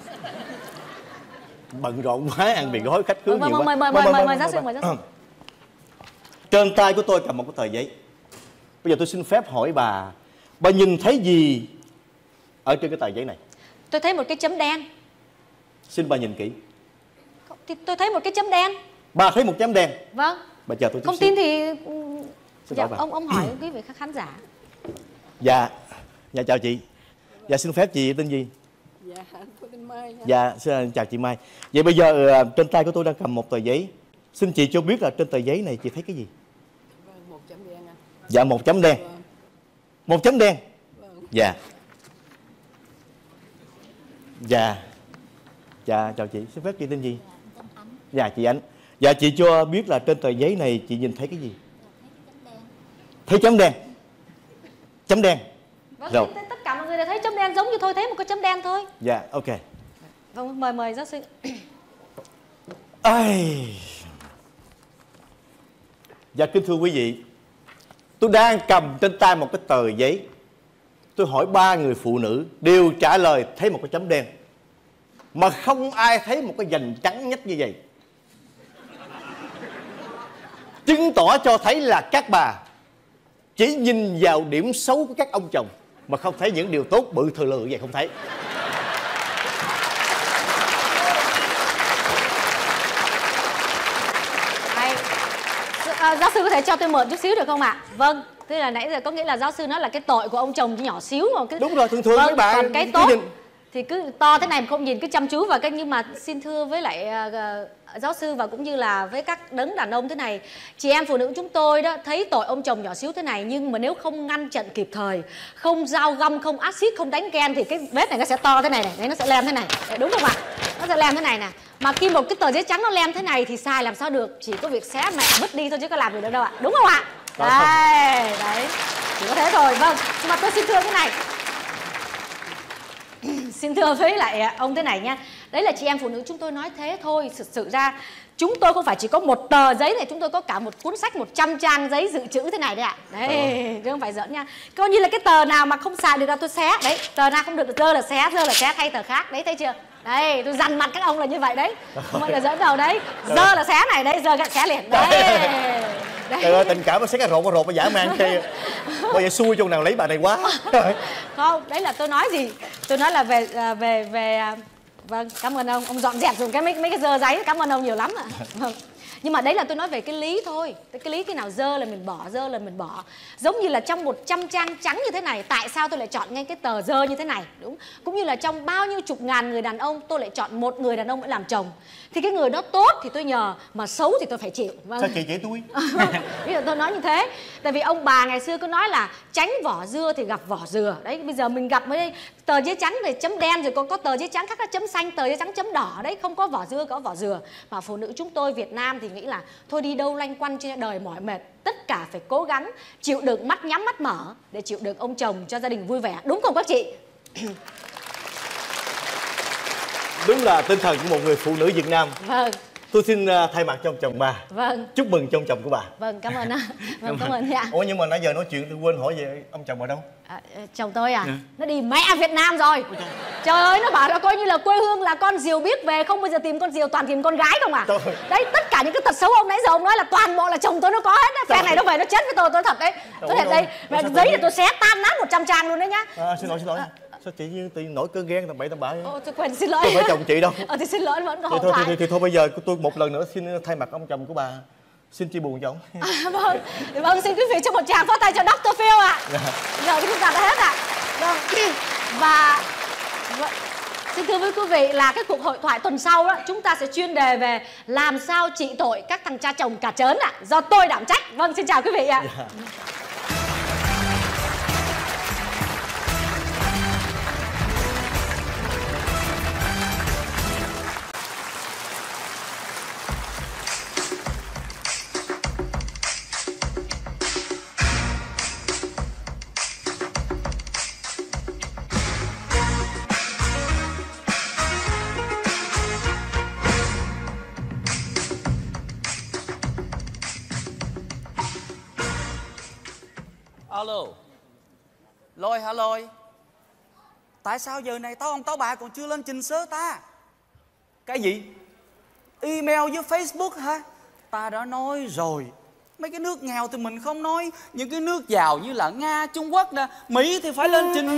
Bận rộn quá, ăn mì gói khách khứa vâng, nhiều vâng, quá. Mời, mời, mời, mời, mời giáo sư, mời giáo sư. Trên tay của tôi cầm một cái tờ giấy. Bây giờ tôi xin phép hỏi bà, bà nhìn thấy gì ở trên cái tờ giấy này? Tôi thấy một cái chấm đen. Xin bà nhìn kỹ. Thì tôi thấy một cái chấm đen. Bà thấy một chấm đen? Vâng. Bà chờ tôi chút không xíu. tin thì Xin dạ, bà. ông ông hỏi quý vị khán giả. Dạ, dạ chào chị. Dạ xin phép chị tên gì? Dạ, tôi tên Mai. Dạ, xin chào chị Mai. Vậy bây giờ trên tay của tôi đang cầm một tờ giấy. Xin chị cho biết là trên tờ giấy này chị thấy cái gì? Vâng, một chấm đen anh. Dạ, một chấm đen. Vâng. Một chấm đen. Vâng. Dạ. Dạ. Dạ, chào chị. Xin phép chị tên gì? Dạ, chị Ánh. Dạ, chị cho biết là trên tờ giấy này chị nhìn thấy cái gì? Thấy chấm đen. Chấm đen. Vâng, Rồi. tất cả mọi người đều thấy chấm đen giống như tôi thấy một cái chấm đen thôi. Dạ, ok. Vâng, mời mời giáo sư. Ai... Dạ, kính thưa quý vị, tôi đang cầm trên tay một cái tờ giấy. Tôi hỏi ba người phụ nữ đều trả lời thấy một cái chấm đen, mà không ai thấy một cái vành trắng nhách như vậy. Chứng tỏ cho thấy là các bà chỉ nhìn vào điểm xấu của các ông chồng, mà không thấy những điều tốt bự thừa lự vậy, không thấy. Hay. À, giáo sư có thể cho tôi mượn chút xíu được không ạ? Vâng. Tức là nãy giờ có nghĩa là giáo sư nói là cái tội của ông chồng nhỏ xíu mà cứ... Đúng rồi, thường thường vâng, mấy bạn còn cái tốt nhìn... thì cứ to thế này mà không nhìn, cứ chăm chú vào cái. Nhưng mà xin thưa với lại uh, giáo sư và cũng như là với các đấng đàn ông thế này, chị em phụ nữ chúng tôi đó thấy tội ông chồng nhỏ xíu thế này, nhưng mà nếu không ngăn chặn kịp thời, không dao găm, không axit, không đánh ken thì cái vết này nó sẽ to thế này này, đấy, nó sẽ lem thế này. Đấy, đúng không ạ? Nó sẽ lem thế này nè. Mà khi một cái tờ giấy trắng nó lem thế này thì sai làm sao được, chỉ có việc xé mẹ vứt đi thôi chứ có làm gì được đâu ạ. Đúng không ạ? Đây, đấy, chỉ có thế thôi. Vâng, nhưng mà tôi xin thưa cái này. Xin thưa với lại ông thế này nha. Đấy là chị em phụ nữ chúng tôi nói thế thôi. Thực sự ra chúng tôi không phải chỉ có một tờ giấy này, chúng tôi có cả một cuốn sách một trăm trang giấy dự trữ thế này đấy ạ. Đấy, chứ không phải giỡn nha. Coi như là cái tờ nào mà không xài được là tôi xé. Đấy, tờ nào không được dơ là xé, dơ là xé thay tờ khác. Đấy, thấy chưa? Đây, tôi dằn mặt các ông là như vậy đấy. Không phải là giỡn đâu đấy. Dơ là xé này, đây, dơ gạt xé liền. Đấy. Đấy. Trời ơi, tình cảm nó xé cà rột cà rột mà giả man kia. Bao giờ xui chỗ nào lấy bà này quá. Không, đấy là tôi nói gì? Tôi nói là về về về vâng, cảm ơn ông. Ông dọn dẹp dùng cái mấy mấy cái dơ giấy, cảm ơn ông nhiều lắm ạ. Vâng. Nhưng mà đấy là tôi nói về cái lý thôi. Cái lý cái nào dơ là mình bỏ, dơ là mình bỏ. Giống như là trong một trăm trang trắng như thế này, tại sao tôi lại chọn ngay cái tờ dơ như thế này, đúng? Cũng như là trong bao nhiêu chục ngàn người đàn ông, tôi lại chọn một người đàn ông để làm chồng. Thì cái người đó tốt thì tôi nhờ, mà xấu thì tôi phải chịu. Vâng. Sao chị chỉ tôi? Bây giờ tôi nói như thế. Tại vì ông bà ngày xưa cứ nói là tránh vỏ dưa thì gặp vỏ dừa. Đấy, bây giờ mình gặp mới tờ giấy trắng thì chấm đen, rồi còn có tờ giấy trắng khác là chấm xanh, tờ giấy trắng chấm đỏ. Đấy, không có vỏ dưa có vỏ dừa. Mà phụ nữ chúng tôi Việt Nam thì nghĩ là thôi đi đâu loanh quanh trên đời mỏi mệt, tất cả phải cố gắng chịu đựng, mắt nhắm mắt mở để chịu đựng ông chồng cho gia đình vui vẻ. Đúng không các chị? Đúng là tinh thần của một người phụ nữ Việt Nam. Vâng. Tôi xin thay mặt cho ông chồng bà. Vâng. Chúc mừng cho ông chồng của bà. Vâng, cảm ơn ạ. Vâng, cảm ơn ạ. Ủa nhưng mà nãy giờ nói chuyện tôi quên hỏi về ông chồng bà đâu? À, chồng tôi à? Ừ. Nó đi mẹ Việt Nam rồi. Trời ơi, nó bảo nó coi như là quê hương là con diều biết về, không bao giờ tìm con diều, toàn tìm con gái không à. Trời. Đấy, tất cả những cái tật xấu ông nãy giờ ông nói là toàn bộ là chồng tôi nó có hết. Phe này nó về nó chết với tôi, tôi thật đấy. Tôi thật đây, mà giấy thì tôi xé tan nát một trăm trang luôn đấy nhá. À, xin lỗi, xin lỗi. À. Sao chị như tự nổi cơn ghen tầm bậy tầm bạ? Ồ, tôi quên, xin lỗi. Tôi phải chồng chị đâu. Ờ thì xin lỗi, vẫn còn thì thôi, thì, thì, thì thôi bây giờ tôi một lần nữa xin thay mặt ông chồng của bà xin chia buồn cho ông. À, vâng, vâng, xin quý vị cho một tràng pháo tay cho doctor Phil ạ. À. Giờ chúng ta đã hết ạ. À. Vâng, và vâng, xin thưa với quý vị là cái cuộc hội thoại tuần sau đó chúng ta sẽ chuyên đề về làm sao trị tội các thằng cha chồng cả trớn ạ, à, do tôi đảm trách. Vâng, xin chào quý vị ạ. À. Yeah. Alo Lôi hả Lôi? Tại sao giờ này tao ông tao bà còn chưa lên trình sớ ta? Cái gì? Email với Facebook hả? Ta đã nói rồi, mấy cái nước nghèo thì mình không nói, những cái nước giàu như là Nga, Trung Quốc nè, Mỹ thì phải lên trình.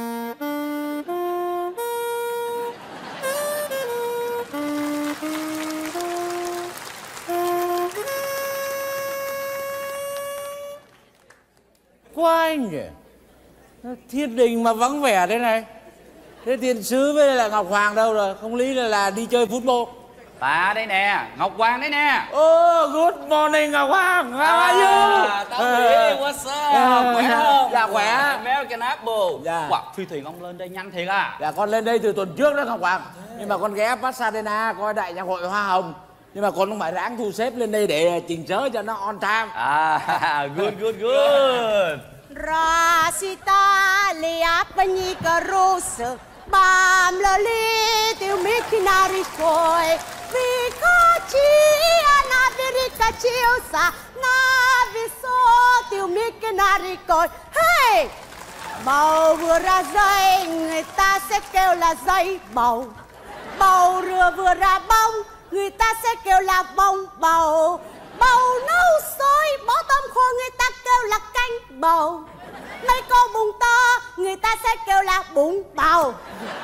Anh nhỉ? Thiên đình mà vắng vẻ thế này. Thế thiên sứ với là Ngọc Hoàng đâu rồi? Không lý là, là đi chơi football. Ta đây nè, Ngọc Hoàng đấy nè. Oh, good morning Ngọc Hoàng. How are you? Tao Phi, what's up? Khỏe không? Dạ khỏe. American Apple. Dạ. Wow, phi thuyền ông lên đây nhanh thiệt à? Dạ con lên đây từ tuần trước đó Ngọc Hoàng. Nhưng mà con ghé Pasadena coi đại nhạc hội Hoa Hồng. Nhưng mà con không phải ráng thu xếp lên đây để chỉnh sớ cho nó on time. À, good, good, good. Rasita lea panika rose bam la li tiu mikinari koi vikachi anadirika chiosa na viso tiu mikinari koi. Hey, bầu vừa ra dây người ta sẽ kêu là dây bầu, bầu rửa vừa ra bông người ta sẽ kêu là bông bầu, bầu nấu sôi bỏ tôm khô người ta kêu là canh bầu, mấy con bụng to người ta sẽ kêu là bụng bầu.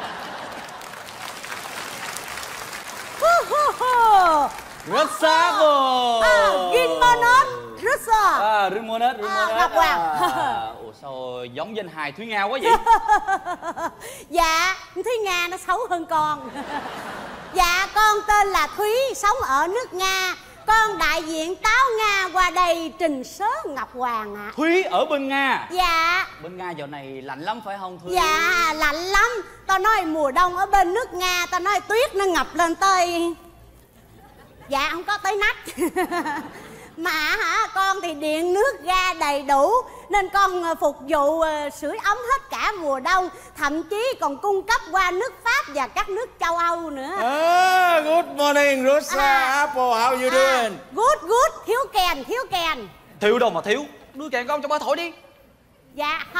Rất xa rồi. À, Ginmonot, Russo. À, Ginmonot, Ginmonot. Ngọc Hoàng. À, ủa sao giống danh hài Thúy Nga quá vậy? Dạ, Thúy Nga nó xấu hơn con. Dạ, con tên là Thúy, sống ở nước Nga. Con đại diện táo Nga qua đây trình sớ Ngọc Hoàng ạ. À. Thúy ở bên Nga? Dạ. Bên Nga giờ này lạnh lắm phải không Thúy? Dạ, lạnh lắm. Tao nói mùa đông ở bên nước Nga, tao nói tuyết nó ngập lên tới... Dạ, không có tới nách. Mà hả, con thì điện nước ga đầy đủ nên con phục vụ sưởi ấm hết cả mùa đông, thậm chí còn cung cấp qua nước Pháp và các nước châu Âu nữa. Ah, good morning Rosa à, Apple, how you doing? À, good, good, thiếu kèn, thiếu kèn. Thiếu đâu mà thiếu, đưa kèn con cho ba thổi đi. Dạ không,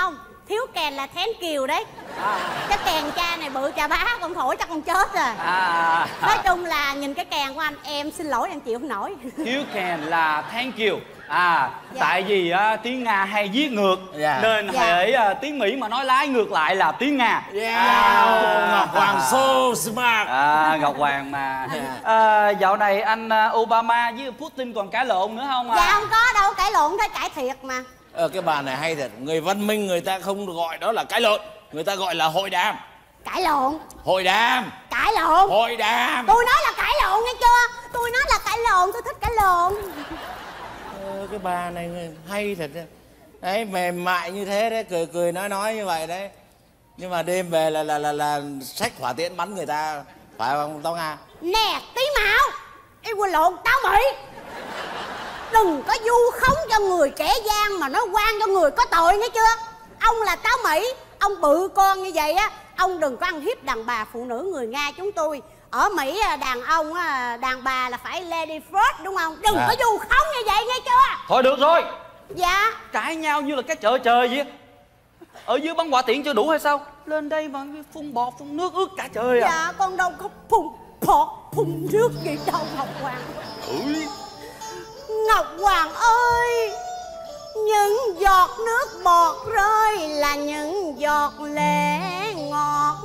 thiếu kèn là thank you đấy. À. Cái kèn cha này bự chà bá, con thổi chắc con chết rồi. À. Nói chung là nhìn cái kèn của anh em xin lỗi em chịu không nổi. Thiếu kèn là thank you. À, dạ. Tại vì á, tiếng Nga hay viết ngược, dạ. nên dạ. hãy à, tiếng Mỹ mà nói lái ngược lại là tiếng Nga. Yeah. À. Ngọc Hoàng so smart. À, Ngọc Hoàng mà. À, dạo này anh Obama với Putin còn cãi lộn nữa không à? Dạ không có đâu, cãi lộn thấy cãi thiệt mà. Ờ, cái bà này hay thật. Người văn minh người ta không gọi đó là cãi lộn, người ta gọi là hội đàm. Cãi lộn. Hội đàm. Cãi lộn. Hội đàm. Tôi nói là cãi lộn nghe chưa? Tôi nói là cãi lộn, tôi thích cãi lộn. Ờ, cái bà này hay thật. Đấy, mềm mại như thế đấy, cười cười nói nói như vậy đấy. Nhưng mà đêm về là là là là xách hỏa tiễn bắn người ta, phải không Táo Nga? Nè Tí Mạo, em quên lộn Táo Mỹ. Đừng có vu khống cho người kẻ gian mà nói oan cho người có tội nghe chưa? Ông là Táo Mỹ, ông bự con như vậy á, ông đừng có ăn hiếp đàn bà phụ nữ người Nga chúng tôi. Ở Mỹ đàn ông đàn bà là phải lady first đúng không? Đừng à. có vu khống như vậy nghe chưa? Thôi được rồi. Dạ. Cãi nhau như là cái chợ trời vậy. Ở dưới bắn hỏa tiễn chưa đủ hay sao? Lên đây mà phun bọt phun nước ướt cả trời à. Dạ con đâu có phun bọt phun nước gì đâu Ngọc Hoàng. Ui. Ngọc Hoàng ơi, những giọt nước bọt rơi là những giọt lệ ngọt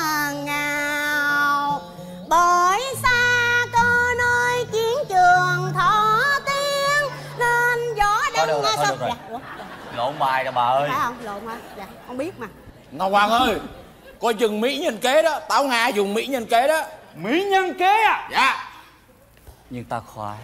ngào. Bởi xa cơ nơi chiến trường thọ tiên nên gió Thôi đêm được rồi, thôi sao được rồi. dạ. Lộn bài rồi bà ơi. Phải không? Lộn hả? Dạ, con biết mà. Ngọc Hoàng ơi, coi chừng Mỹ nhân kế đó, Táo Nga dùng Mỹ nhân kế đó. Mỹ nhân kế à? Dạ. Nhưng ta khoái.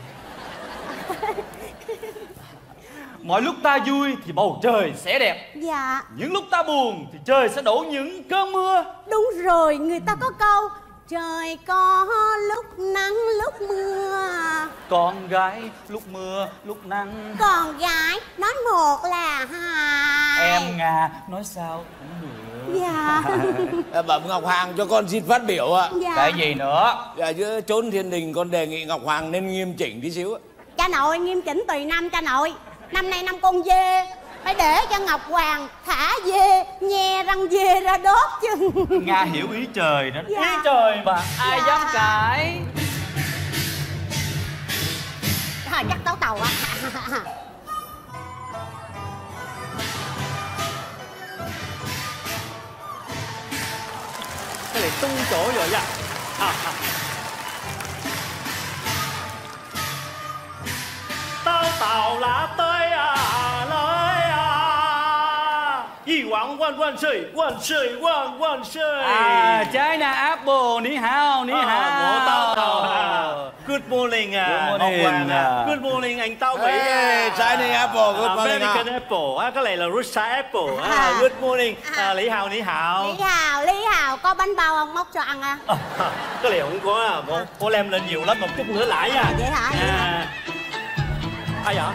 Mọi lúc ta vui thì bầu trời sẽ đẹp. Dạ. Những lúc ta buồn thì trời sẽ đổ những cơn mưa. Đúng rồi, người ta có câu trời có lúc nắng lúc mưa, Con gái lúc mưa lúc nắng, còn gái nói một là hai. em Nga nói sao cũng được. Dạ. À, bẩm Ngọc Hoàng cho con xin phát biểu ạ. Dạ. Cái gì nữa? Dạ, giữa chốn thiên đình con đề nghị Ngọc Hoàng nên nghiêm chỉnh tí xíu ạ. Cha nội nghiêm chỉnh tùy năm cha nội. Năm nay năm con dê, phải để cho Ngọc Hoàng thả dê, nhe răng dê ra đốt chứ. Nga hiểu ý trời đó. Dạ. Ý trời mà ai Dạ. dám cãi. Thôi chắc tấu tàu á. Cái này tung chỗ rồi à. À, à. Tao tàu lá tới à, tới à. Y hoàng万万岁，万岁万万岁。 À, China Apple, ní hao, ní hao. Ngộ Tao Tàu à. Good morning à. Good morning. Ngọc Hoàng à. Good morning anh Tao Mỹ Hey, à. China Apple, good morning American à. Apple á, cái này là Russia Apple á. À. Good morning. À, Lý Hào, Lý Hào. Lý Hào, Lý Hào, có bánh bao không móc cho ăn à? À, cái này không có à, cô, cô lem lên nhiều lắm, một chút nữa lại à. Vậy hả? Vậy hả? À. Ai vậy?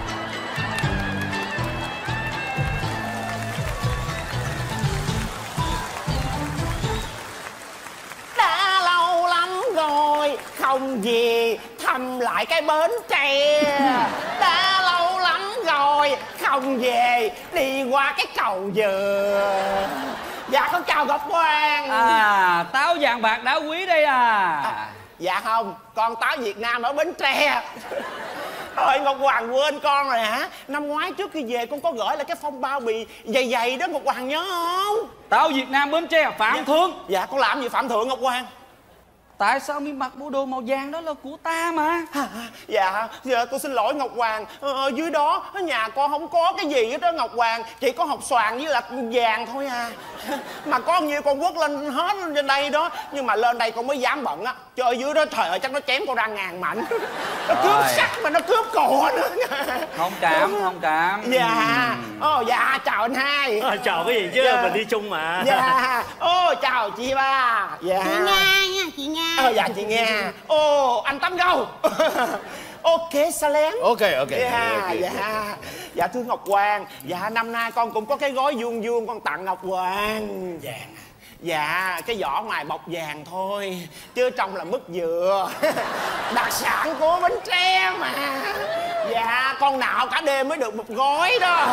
Đã lâu lắm rồi không về thăm lại cái bến tre. Đã lâu lắm rồi không về đi qua cái cầu dừa. Dạ con chào Ngọc Hoàng. À, táo vàng bạc đá quý đây à. À, dạ không, con táo Việt Nam ở Bến Tre. Thôi Ngọc Hoàng quên con rồi hả? Năm ngoái trước khi về con có gửi lại cái phong bao bì dày dày đó, Ngọc Hoàng nhớ không? Táo Việt Nam Bến Tre Phạm Dạ. Thương. Dạ con làm gì Phạm Thượng Ngọc Hoàng? Tại sao mi mặc bộ đồ màu vàng đó là của ta mà. Dạ, dạ tôi xin lỗi Ngọc Hoàng. Ờ, dưới đó nhà con không có cái gì hết đó Ngọc Hoàng. Chỉ có hột xoàn với là vàng thôi à. Mà có nhiêu con quất lên hết trên đây đó. Nhưng mà lên đây con mới dám bận á. Chứ ở dưới đó trời ơi chắc nó chém con ra ngàn mảnh. Nó cướp Rồi. sắt mà nó cướp cò nữa. Không cảm, không cảm. Dạ. Ồ dạ chào anh hai. À, chào cái gì chứ, Dạ. mình đi chung mà. Dạ. Ô chào chị ba. Dạ. Chị Nga nha, chị Nga. Ờ, dạ chị Nga. Ô anh Tám Gâu. Ok Salem. Ok, ok. Dạ, ok. dạ. Dạ thưa Ngọc Hoàng, dạ năm nay con cũng có cái gói vuông vuông con tặng Ngọc Hoàng. Dạ. Dạ, cái vỏ ngoài bọc vàng thôi, chứ trong là mứt dừa. Đặc sản của Bến Tre mà. Dạ con nạo cả đêm mới được một gói đó.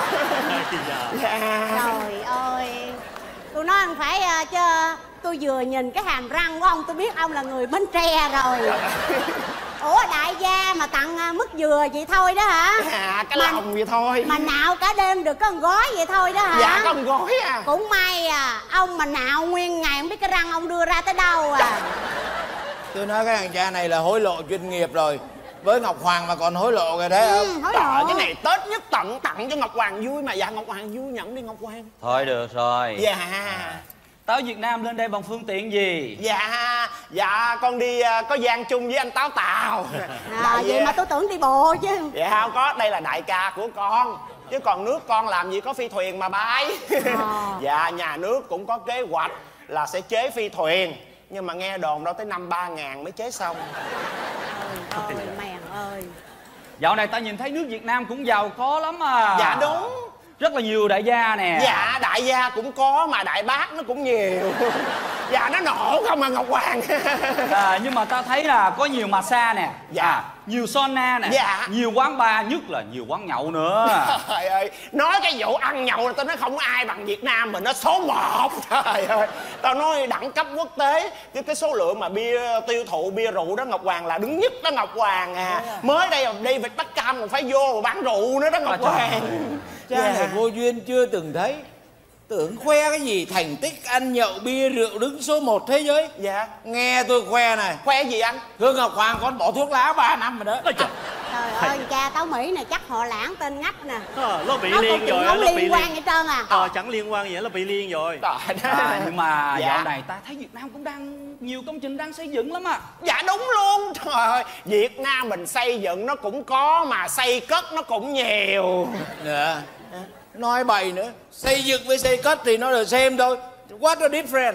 Dạ. Trời ơi, tôi nói không phải à, chứ tôi vừa nhìn cái hàm răng của ông tôi biết ông là người Bến Tre rồi. Ủa đại gia mà tặng à, mứt dừa vậy thôi đó hả? À cái mà, lòng vậy thôi. Mà nạo cả đêm được có một gói vậy thôi đó hả? Dạ có một gói à. Cũng may à, ông mà nạo nguyên ngày không biết cái răng ông đưa ra tới đâu à. Tôi nói cái thằng cha này là hối lộ chuyên nghiệp rồi. Với Ngọc Hoàng mà còn hối lộ rồi đấy không? Ừ, hối Trời, lộ. cái này Tết nhất tặng tặng cho Ngọc Hoàng vui mà. Dạ Ngọc Hoàng vui nhận đi Ngọc Hoàng. Thôi được rồi. Dạ. Táo Việt Nam lên đây bằng phương tiện gì? Dạ dạ con đi uh, có gian chung với anh Táo Tàu. À, vậy mà tôi tưởng đi bộ chứ. Dạ không có, đây là đại ca của con. Chứ còn nước con làm gì có phi thuyền mà bay. À. Dạ nhà nước cũng có kế hoạch là sẽ chế phi thuyền. Nhưng mà nghe đồn đâu tới năm ba ngàn mới chế xong. Trời ơi mèn ơi. Dạo này ta nhìn thấy nước Việt Nam cũng giàu có lắm à. Dạ đúng. Rất là nhiều đại gia nè. Dạ đại gia cũng có mà đại bác nó cũng nhiều. Dạ nó nổ không à Ngọc Hoàng. À, nhưng mà ta thấy là có nhiều massage nè. Dạ. À, nhiều sauna nè. Dạ. Nhiều quán bar, nhất là nhiều quán nhậu nữa. Trời ơi, nói cái vụ ăn nhậu là tao nói không có ai bằng Việt Nam mình, nó số một. Trời ơi, tao nói đẳng cấp quốc tế. Chứ cái số lượng mà bia tiêu thụ bia rượu đó Ngọc Hoàng là đứng nhất đó Ngọc Hoàng à. Mới đây David Beckham còn phải vô mà bán rượu nữa đó Ngọc à, Hoàng. Cha yeah. này vô duyên chưa từng thấy. Tưởng khoe cái gì thành tích ăn nhậu bia rượu đứng số một thế giới. Dạ. Nghe tôi khoe này. Khoe gì anh? Hương Ngọc Hoàng con bỏ thuốc lá ba năm rồi đó. À, trời. Trời ơi cha Táo Mỹ này chắc họ lãng tên ngách nè. À, nó bị nó liên rồi. Không nó liên bị quan vậy trơn à. Ờ à, chẳng liên quan gì hết, nó bị liên rồi. À, nhưng mà dạ. dạo này ta thấy Việt Nam cũng đang nhiều công trình đang xây dựng lắm à. Dạ đúng luôn. Trời ơi, Việt Nam mình xây dựng nó cũng có mà xây cất nó cũng nhiều. Dạ. Nói bậy nữa. Xây dựng với xây cất thì nó được xem thôi. What a difference.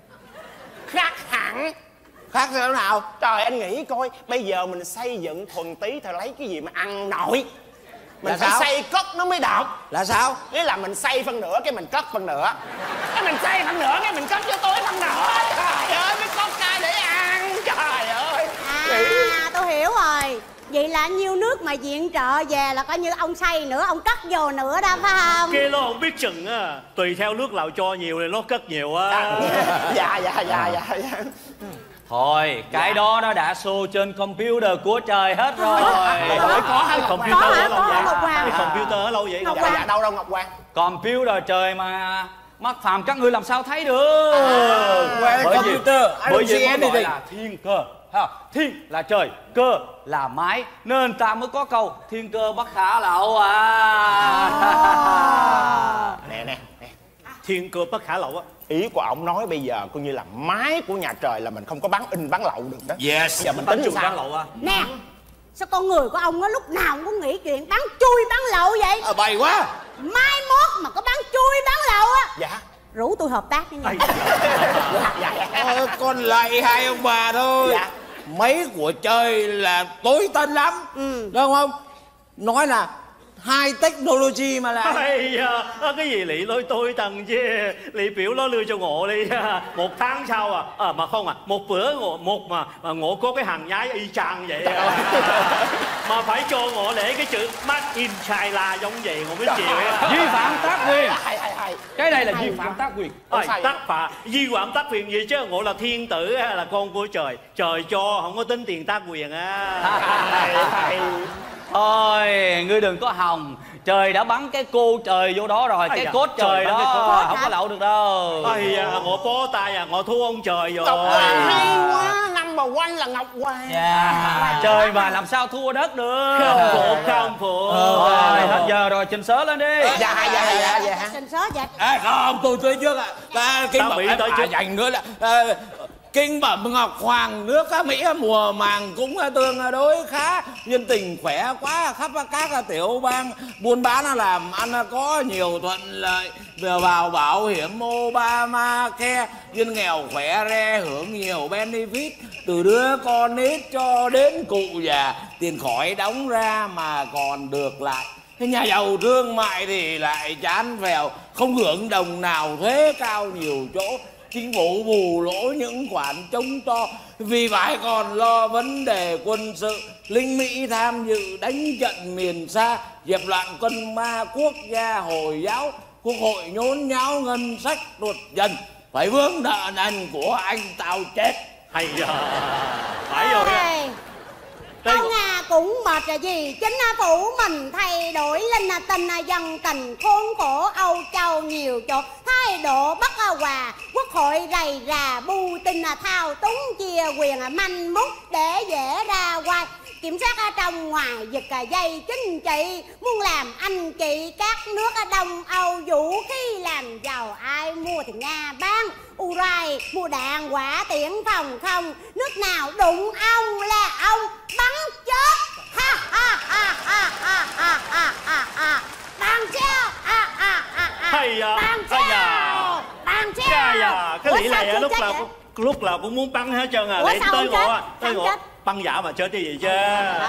Khác hẳn. Khác thế nào? Trời anh nghĩ coi, bây giờ mình xây dựng thuần tí thì lấy cái gì mà ăn nổi. Mình là phải sao? xây cất nó mới độc. Là sao? Nghĩa là mình xây phân nửa cái mình cất phân nửa. Cái mình xây phân nửa cái mình cất cho tối phân nửa. Trời ơi mới có cái để ăn. Trời ơi. À tôi hiểu rồi. Vậy là nhiêu nước mà viện trợ về là coi như ông xây nữa, ông cất vô nữa đó phải không? Kia nó không biết chừng á. Tùy theo nước nào cho nhiều thì nó cất nhiều á. Dạ dạ dạ dạ dạ. Thôi, cái dạ. đó nó đã show trên computer của trời hết rồi. Rồi có hả? Computer ở lâu vậy? Ngọc Hoàng. Computer ở lâu vậy? Ngọc Hoàng. Dạ đâu đâu Ngọc Hoàng. Computer trời mà mắt phàm các ngươi làm sao thấy được. À, bởi computer. Vì, bởi vì nó gọi là thiên cơ. Ha, thiên là trời, cơ là mái, nên ta mới có câu thiên cơ bất khả lậu à. À. Nè nè nè. Thiên cơ bất khả lậu á. Ý của ông nói bây giờ coi như là mái của nhà trời là mình không có bán in bán lậu được đó. Yes. Giờ mình tính trường sao? bán lậu à. Nè, sao con người của ông á lúc nào cũng có nghĩ chuyện bán chui bán lậu vậy? À, bày quá. Mai mốt mà có bán chui bán lậu á. Dạ. Rủ tôi hợp tác với nhau. Dạ dạ. Ờ, con lại hai ông bà thôi. Dạ. Mấy của chơi là tối tân lắm. Ừ. Đúng không? Nói là high technology mà lại. Ây da, cái gì lị lôi tôi tầng chứ. Lị biểu nó lừa cho ngộ đi. Một tháng sau à, à mà không à, một bữa ngộ, một mà, mà ngộ có cái hàng nhái y chang vậy. Mà phải cho ngộ để cái chữ Made in China giống vậy ngộ mới chịu. Vi phạm tác quyền. Hay hay hay. Cái này là vi phạm tác quyền. Ôi, tác phạm, vi phạm tác quyền gì chứ ngộ là thiên tử hay là con của trời. Trời cho, không có tính tiền tác quyền á. Hay hay. Thôi, ngươi đừng có hòng. Trời đã bắn cái cô trời vô đó rồi. Cái dạ, cốt trời, trời đó cốt không có lậu được đâu. Ây da, ngộ bó tay à, ngộ thua ông trời rồi. Ngọc Hoàng hay quá, number one là Ngọc Hoàng. Yeah. Trời mà làm sao thua đất được. Không phụ, không phụ. Rồi, hết giờ rồi, trình sớ lên đi. Dạ dạ dạ dạ dạ. Xin sớ vậy. À, không, tôi tới trước ạ. À, kinh Bị tới trước. dành nữa là à, kinh bẩm Ngọc Hoàng, nước các Mỹ mùa màng cũng tương đối khá, nhân tình khỏe quá, khắp các tiểu bang buôn bán làm ăn có nhiều thuận lợi, vừa vào bảo hiểm Obamacare, dân nghèo khỏe re hưởng nhiều benefit, từ đứa con nít cho đến cụ già, tiền khỏi đóng ra mà còn được lại. Thế nhà giàu thương mại thì lại chán vèo, không hưởng đồng nào, thuế cao nhiều chỗ. chính phủ bù lỗ những khoản trông to vì phải còn lo vấn đề quân sự. Lính Mỹ tham dự đánh trận miền xa, dẹp loạn quân ma quốc gia Hồi giáo. Quốc hội nhốn nháo, ngân sách tuột dần, phải vướng nợ nần của anh tao chết. Hay giờ phải rồi à. Ông à cũng mệt là gì, chính phủ mình thay đổi linh là tình dân tình khốn khổ Âu Châu nhiều chỗ thái độ bất hòa. Quốc hội rầy rà bu tin là thao túng chia quyền manh mút để dễ ra quay. Kiểm soát ở trong ngoài giật dây chính trị, muốn làm anh chị các nước ở Đông Âu vũ khí làm giàu. Ai mua thì Nga bán Urai, mua đạn quả tiễn phòng không. Nước nào đụng ông là ông bắn chết. Ha ha ha ha ha ha ha ha ha. Bằng treo. Ha ha ha ha. Hay à. Bằng treo. Bằng treo. Cái lý này lúc nào cũng lúc nào cũng muốn bắn hết trơn à. Để tới ngộ tới ngộ băng giả mà chơi cái gì chứ.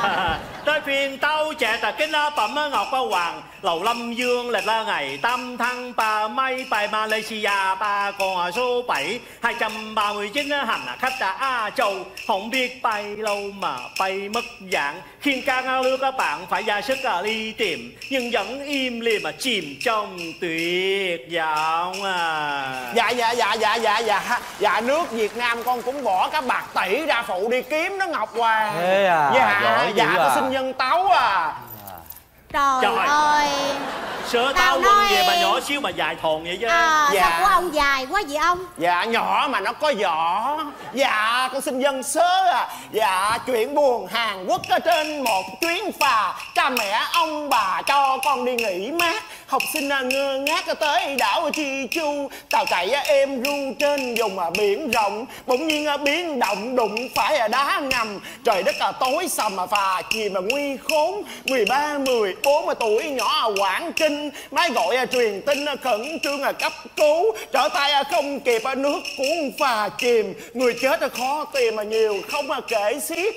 Tới phiên tao trẻ ta kinh bẩm ngọc hoàng lầu lâm dương lịch là ngày tam thăng ba mấy bài Malaysia ba con số bảy hai trăm ba mươi chín hành khách đã Á Châu không biết bay lâu mà bay mất dạng khiến các nước các bạn phải ra sức đi tìm nhưng vẫn im lìm mà chìm trong tuyệt vọng à. Dạ dạ dạ dạ dạ dạ dạ nước Việt Nam con cũng bỏ các bạc tỷ ra phụ đi kiếm đó Ngọc Hoàng. Thế à? Dạ Giỏi dạ tôi à. xin nhân tấu à. Trời, Trời ơi. Sữa táo quân nói... về mà nhỏ xíu mà dài thòn vậy chứ. À, dạ. sao của ông dài quá vậy ông? Dạ nhỏ mà nó có vỏ. Dạ con xin dân sớ à. Dạ chuyện buồn Hàn Quốc ở trên một chuyến phà. Cha mẹ ông bà cho con đi nghỉ mát. Học sinh ngơ ngác tới đảo Chi Chu. Tàu chạy êm ru trên vùng biển rộng. Bỗng nhiên biến động đụng phải đá ngầm. Trời đất tối sầm mà phà chìm mà nguy khốn. Mười ba mười bốn tuổi nhỏ Quảng Kinh máy gọi truyền tin khẩn trương cấp cứu. Trở tay không kịp nước cuốn phà chìm. Người chết khó tìm mà nhiều không kể xiết.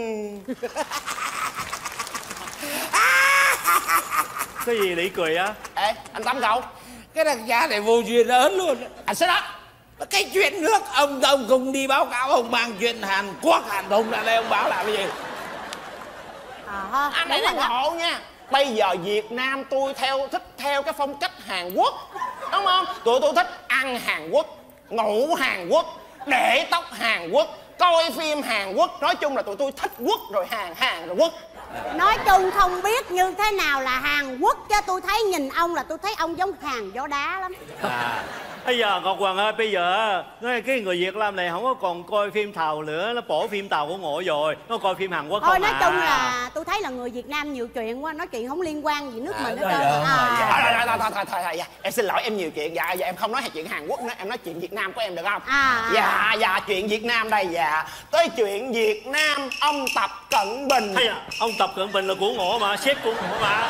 Cái gì Lý cười á? Ê anh Tám cậu, cái đặc giá này vô duyên ớn luôn. anh sẽ đó cái chuyện nước ông ông cùng đi báo cáo ông mang chuyện Hàn Quốc Hàn Thùng ra đây ông báo làm cái gì? À, anh này nó ngộ nha. Bây giờ Việt Nam tôi theo thích theo cái phong cách Hàn Quốc, đúng không? Tụi tôi thích ăn Hàn Quốc, ngủ Hàn Quốc, để tóc Hàn Quốc, coi phim Hàn Quốc. Nói chung là tụi tôi thích quốc rồi Hàn, Hàn rồi quốc. Nói chung không biết như thế nào là Hàn Quốc chứ tôi thấy nhìn ông là tôi thấy ông giống Hàn gió đá lắm. À, bây giờ Ngọc Hoàng ơi, bây giờ cái người Việt Nam này không có còn coi phim Tàu nữa, nó bỏ phim Tàu của Ngộ rồi, nó coi phim Hàn Quốc thôi không nói à. chung là tôi thấy là người Việt Nam nhiều chuyện quá, nói chuyện không liên quan gì nước À, mình hết rồi, trơn. rồi, À. Thôi thôi thôi thôi thôi, em xin lỗi em nhiều chuyện. Dạ dạ em không nói chuyện Hàn Quốc nữa, em nói chuyện Việt Nam của em được không? À. Dạ dạ chuyện Việt Nam đây. Dạ tới chuyện Việt Nam ông Tập Cận Bình. Hay à, ông Tập Cận Bình là của Ngộ mà, sếp của Ngộ mà.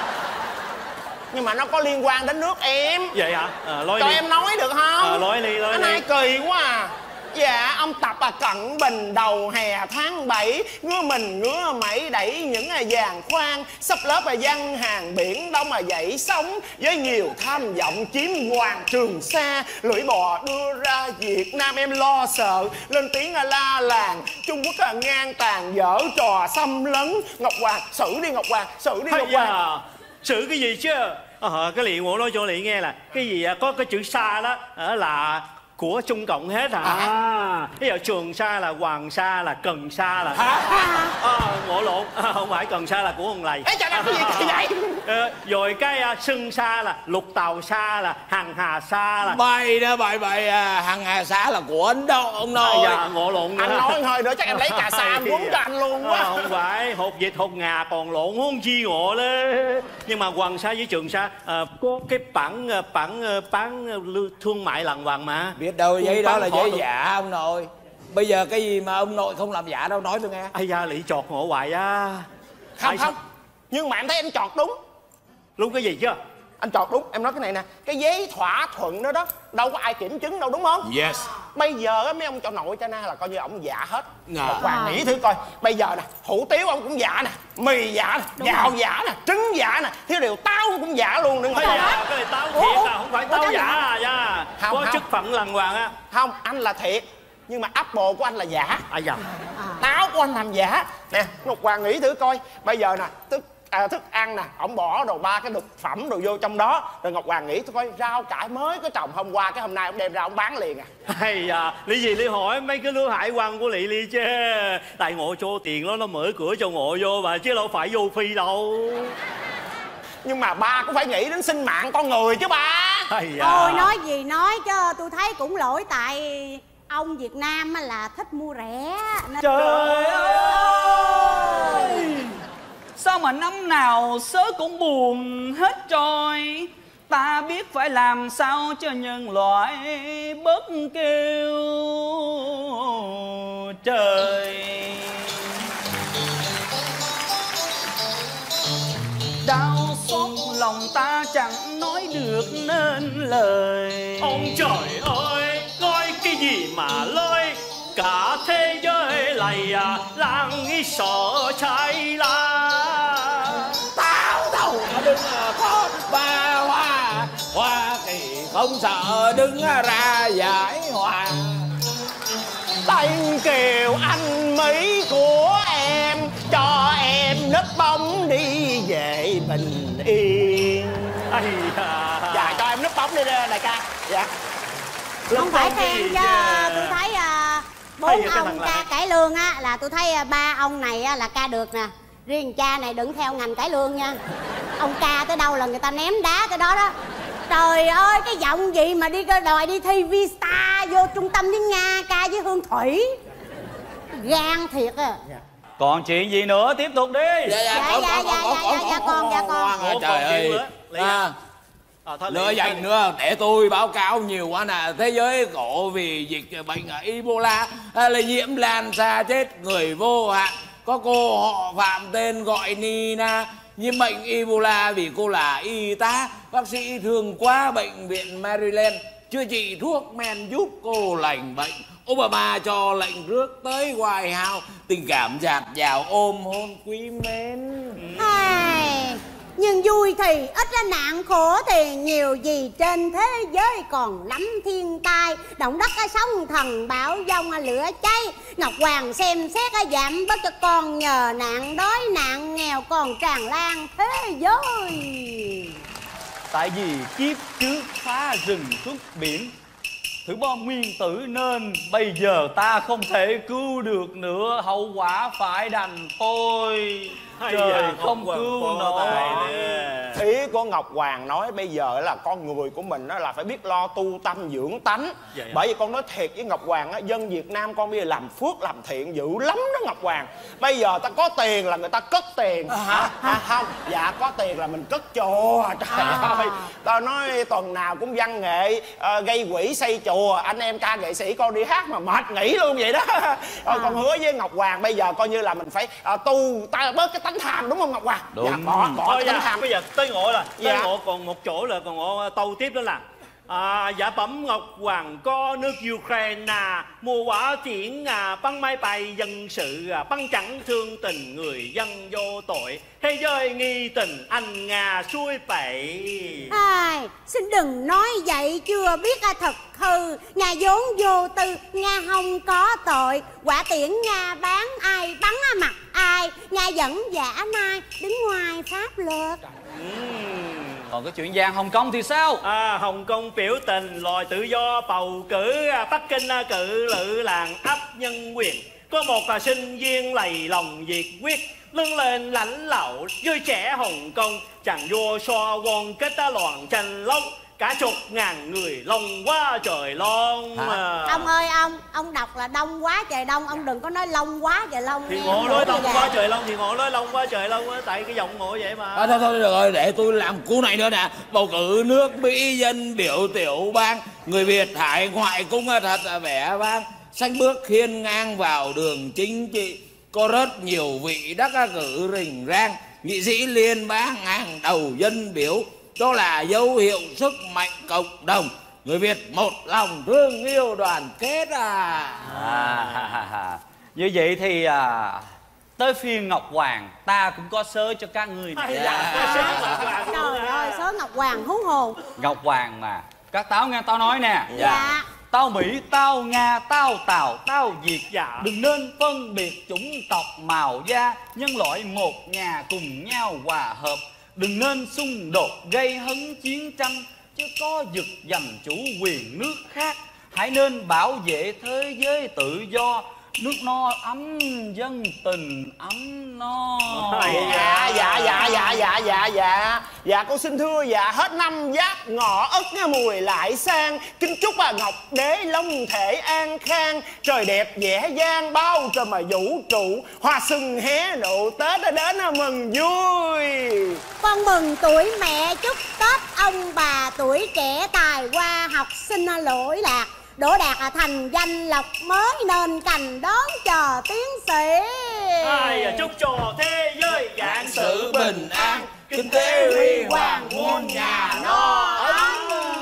Nhưng mà nó có liên quan đến nước em. Vậy hả? À, nói Cho đi. em nói được không? À, nói đi, nói cái đi. này kỳ quá à. Dạ ông Tập à, Cận Bình đầu hè tháng bảy ngứa mình ngứa mẩy đẩy những giàn khoan sắp lớp và dân hàng biển đông mà dậy sóng với nhiều tham vọng chiếm hoàng Trường Sa. Lưỡi bò đưa ra Việt Nam em lo sợ lên tiếng la làng Trung Quốc là ngang tàn dở trò xâm lấn. Ngọc Hoàng xử đi Ngọc Hoàng, xử đi Ngọc Hoàng. À, xử cái gì chứ? À, cái Lị Ngộ nói cho Lị nghe là cái gì có cái chữ Sa đó là của Trung Cộng hết hả? À, bây giờ Trường Sa là Hoàng Sa là Cần Sa là hả? À, Ngộ lộn, à, không phải Cần Sa là của ông Lầy. Ê trời đất, cái gì kỳ vậy? À, rồi cái uh, Sưng Sa là Lục Tàu Sa là Hằng Hà Sa là Bày đó bày bày à, Hằng Hà Sa là của Ấn Độ ông nội. À, dạ, Ngộ lộn. Anh nói hơi nữa chắc em lấy cà sa anh quấn cho anh luôn quá. À, không phải, hột vịt hột ngà còn lộn huống chi Ngộ đấy. Nhưng mà Hoàng Sa với Trường Sa à, có cái bản bản bán thương mại lằng hoàng mà. Biết đâu giấy đó là giấy giả ông nội. Bây giờ cái gì mà ông nội không làm giả đâu, nói tôi nghe. Ây da, Lị chọt Ngộ hoài á. Không không, nhưng mà em thấy anh chọt đúng. Đúng cái gì chứ? Anh chọn đúng, em nói cái này nè, cái giấy thỏa thuận đó đó đâu có ai kiểm chứng đâu, đúng không? Yes. Bây giờ á, mấy ông cho nội cho na là coi như ổng dạ hết. Ngờ. Ngọc Hoàng nghĩ thử coi, bây giờ nè, hủ tiếu ông cũng dạ nè, mì dạ nè, gạo dạ nè, trứng dạ nè, thiếu điều táo cũng dạ luôn, đừng có dạ. dạ. Cái này táo thiệt à, không phải táo giả à nha. Không, có không. chức phận lằng hoàng á. Không, anh là thiệt, nhưng mà apple của anh là giả. À dạ. Táo của anh làm giả. Nè, Ngọc Hoàng nghĩ thử coi, bây giờ nè, tức À, thức ăn nè, ổng bỏ đồ ba cái thực phẩm đồ vô trong đó, rồi Ngọc Hoàng nghĩ tôi coi rau cải mới có trồng hôm qua, cái hôm nay ông đem ra ông bán liền à. Hay à, lý gì lý hỏi mấy cái lứa hải quan của Lị Ly chứ. Tại ngộ cho tiền đó, nó mở cửa cho ngộ vô mà, chứ đâu phải vô phi đâu. Nhưng mà ba cũng phải nghĩ đến sinh mạng con người chứ ba. Hay à. Thôi nói gì nói chứ tôi thấy cũng lỗi tại ông Việt Nam là thích mua rẻ nên... Trời ơi, sao mà năm nào sớ cũng buồn hết trôi. Ta biết phải làm sao cho nhân loại bớt kêu trời. Đau xót lòng ta chẳng nói được nên lời. Ông trời ơi, coi cái gì mà lôi cả thế giới này à, làng ý sợ cháy la. Táo đầu đứng có ba hoa, Hoa Kỳ không sợ đứng ra giải hòa. Thanh kiều anh Mỹ của em, cho em nấp bóng đi về bình yên. Ây da. Dạ cho em nấp bóng đi đại ca. Dạ. Không phải khen chứ tôi thấy uh, bốn ông ca cải lương á là tôi thấy uh, ba ông này á, là ca được nè. Riêng cha này đừng theo ngành cải lương nha. Ông ca tới đâu là người ta ném đá tới đó đó. Trời ơi, cái giọng gì mà đi đòi đi thi Vista vô trung tâm tiếng Nga ca với Hương Thủy. Gan thiệt à. Còn chuyện gì nữa, tiếp tục đi. Dạ dạ dạ dạ dạ dạ con dạ con. Trời ơi. À, nữa vậy nữa để tôi báo cáo nhiều quá nè. Thế giới khổ vì dịch bệnh Ebola, lây nhiễm lan xa chết người vô hạn. Có cô họ Phạm tên gọi Nina nhiễm bệnh Ebola vì cô là y tá. Bác sĩ thường qua bệnh viện Maryland chữa trị thuốc men giúp cô lành bệnh. Obama cho lệnh rước tới White House, tình cảm dạt dào ôm hôn quý mến. Ai, nhưng vui thì ít ra nạn khổ thì nhiều, gì trên thế giới còn lắm thiên tai, động đất sóng thần bão giông lửa cháy. Ngọc Hoàng xem xét giảm bớt cho con nhờ nạn đói nạn nghèo còn tràn lan thế giới. Tại vì kiếp trước phá rừng xuất biển, thử bom nguyên tử nên bây giờ ta không thể cứu được nữa, hậu quả phải đành thôi. Trời không cứu nổi. Ý của Ngọc Hoàng nói bây giờ là con người của mình là phải biết lo tu tâm dưỡng tánh. Vậy bởi vì con nói thiệt với Ngọc Hoàng á, dân Việt Nam con bây giờ làm phước làm thiện dữ lắm đó Ngọc Hoàng. Bây giờ ta có tiền là người ta cất tiền. Hả? À, không, dạ có tiền là mình cất chùa. Trời à. ơi, tao nói tuần nào cũng văn nghệ uh, gây quỹ xây chùa. Anh em ca nghệ sĩ con đi hát mà mệt nghỉ luôn vậy đó. Rồi con hứa với Ngọc Hoàng bây giờ coi như là mình phải uh, tu ta bớt cái tánh tham, đúng không Ngọc Hoàng? Đúng. Dạ, bỏ bỏ Thôi cái tánh dạ, tham. bây giờ tới ngộ là tới Dạ. ngộ còn một chỗ là còn ngộ tâu tiếp đó là à, dạ bẩm Ngọc Hoàng có nước Ukraine mua quả tiễn à, bắn máy bay dân sự à, bắn chẳng thương tình người dân vô tội, thế giới nghi tình anh Nga xuôi bậy. Ai, xin đừng nói vậy chưa biết thật hư. Nga vốn vô tư, Nga không có tội. Quả tiễn Nga bán ai bắn mặt ai, Nga vẫn giả nai đứng ngoài pháp luật. uhm. Còn cái chuyện vàng Hồng Kông thì sao? À, Hồng Kông biểu tình lòi tự do bầu cử, Bắc Kinh cự lự làng ấp nhân quyền. Có một à, sinh viên lầy lòng nhiệt quyết lưng lên lãnh lậu với trẻ Hồng Kông, chàng vua so quân kết á loạn tranh lông, cả chục ngàn người long quá trời long. À. Ông ơi ông, ông đọc là đông quá trời đông, ông đừng có nói long quá trời long. Thì ngộ nói long quá trời long thì ngộ nói long quá trời long á, tại cái giọng ngộ vậy mà. À, thôi thôi được rồi, để tôi làm cú này nữa nè. Bầu cử nước Mỹ dân biểu tiểu bang, người Việt hải ngoại cũng thật là vẻ vang, xanh bước khiên ngang vào đường chính trị. Có rất nhiều vị đắc cử rình rang, nghị sĩ liên bang hàng đầu dân biểu, đó là dấu hiệu sức mạnh cộng đồng. Người Việt một lòng thương yêu đoàn kết à. À, như vậy thì à, tới phiên Ngọc Hoàng ta cũng có sớ cho các ngươi này. Dạ. Trời ơi, sớ Ngọc Hoàng hú hồn. Ngọc Hoàng mà các táo nghe tao nói nè. Dạ. Tao Mỹ, tao Nga, tao Tàu, tao Việt. Dạ. Đừng nên phân biệt chủng tộc màu da, nhân loại một nhà cùng nhau hòa hợp. Đừng nên xung đột gây hấn chiến tranh, chứ có giật giành chủ quyền nước khác. Hãy nên bảo vệ thế giới tự do, nước no ấm dân tình ấm no. Dạ dạ dạ dạ dạ dạ dạ dạ con xin thưa dạ, hết năm Giáp Ngọ Ất mùi lại sang, kính chúc bà Ngọc Đế long thể an khang, trời đẹp dễ dàng bao trùm mà vũ trụ, hoa sừng hé nụ Tết đến mừng vui. Con mừng tuổi mẹ, chúc Tết ông bà tuổi trẻ tài hoa, học sinh lỗi lạc đỗ đạt thành danh lộc mới, nên cành đón chờ tiến sĩ. Ai chúc cho thế giới vạn sự bình an, kinh tế huy hoàng, muôn nhà no ấm.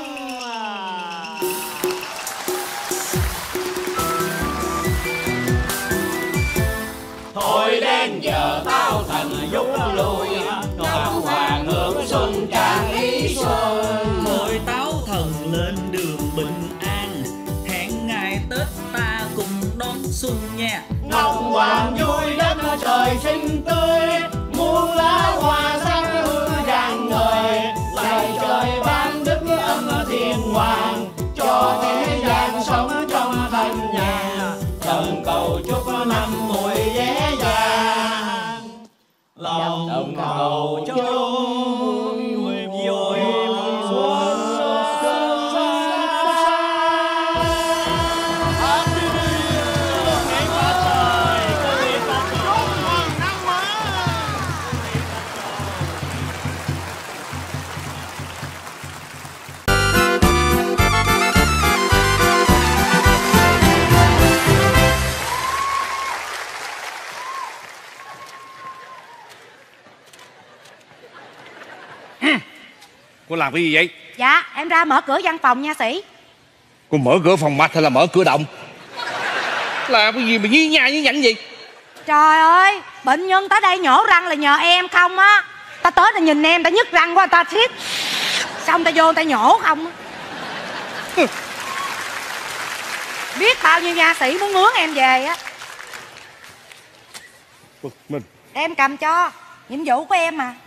Thôi đến giờ tao thành rút lui, Ngọc Hoàng hưởng xuân tràn ý xuân. Thôi táo thần lên đường bình an, hẹn ngày Tết ta cùng đón xuân nha. Ngọc Hoàng vui đất trời xinh tươi, muôn lá hoa xanh hương rạng ngời. Lạy trời ban đức âm thiên hoàng, cho thế gian sống trong thanh nhàn. Thần cầu chúc năm mùi vé vàng, lòng cầu chúc vui vui xuân. Cô làm cái gì vậy? Dạ em ra mở cửa văn phòng nha sĩ. Cô mở cửa phòng mạch hay là mở cửa động? Làm cái gì mà nhí nha nhí nhảnh gì? Trời ơi, bệnh nhân tới đây nhổ răng là nhờ em không á. Ta tới ta nhìn em, ta nhức răng quá ta thiết, xong ta vô ta nhổ không á. Biết bao nhiêu nha sĩ muốn mướn em về á. Mình Em cầm cho, nhiệm vụ của em mà.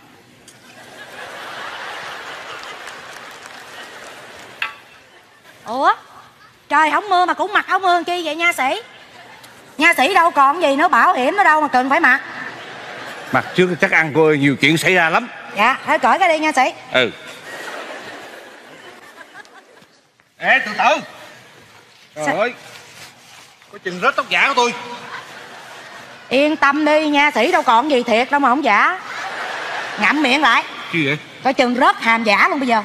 Ủa, trời không mưa mà cũng mặc áo mưa chi vậy nha sĩ? Nha sĩ đâu còn gì nữa, bảo hiểm nữa đâu mà cần phải mặc. Mặt trước chắc ăn cô nhiều chuyện xảy ra lắm. Dạ, hãy cởi cái đi nha sĩ. Ừ. Ê, từ từ. Trời Sao? ơi, có chừng rớt tóc giả của tôi. Yên tâm đi, nha sĩ đâu còn gì thiệt đâu mà không giả. Ngậm miệng lại. Gì vậy? Coi chừng rớt hàm giả luôn bây giờ.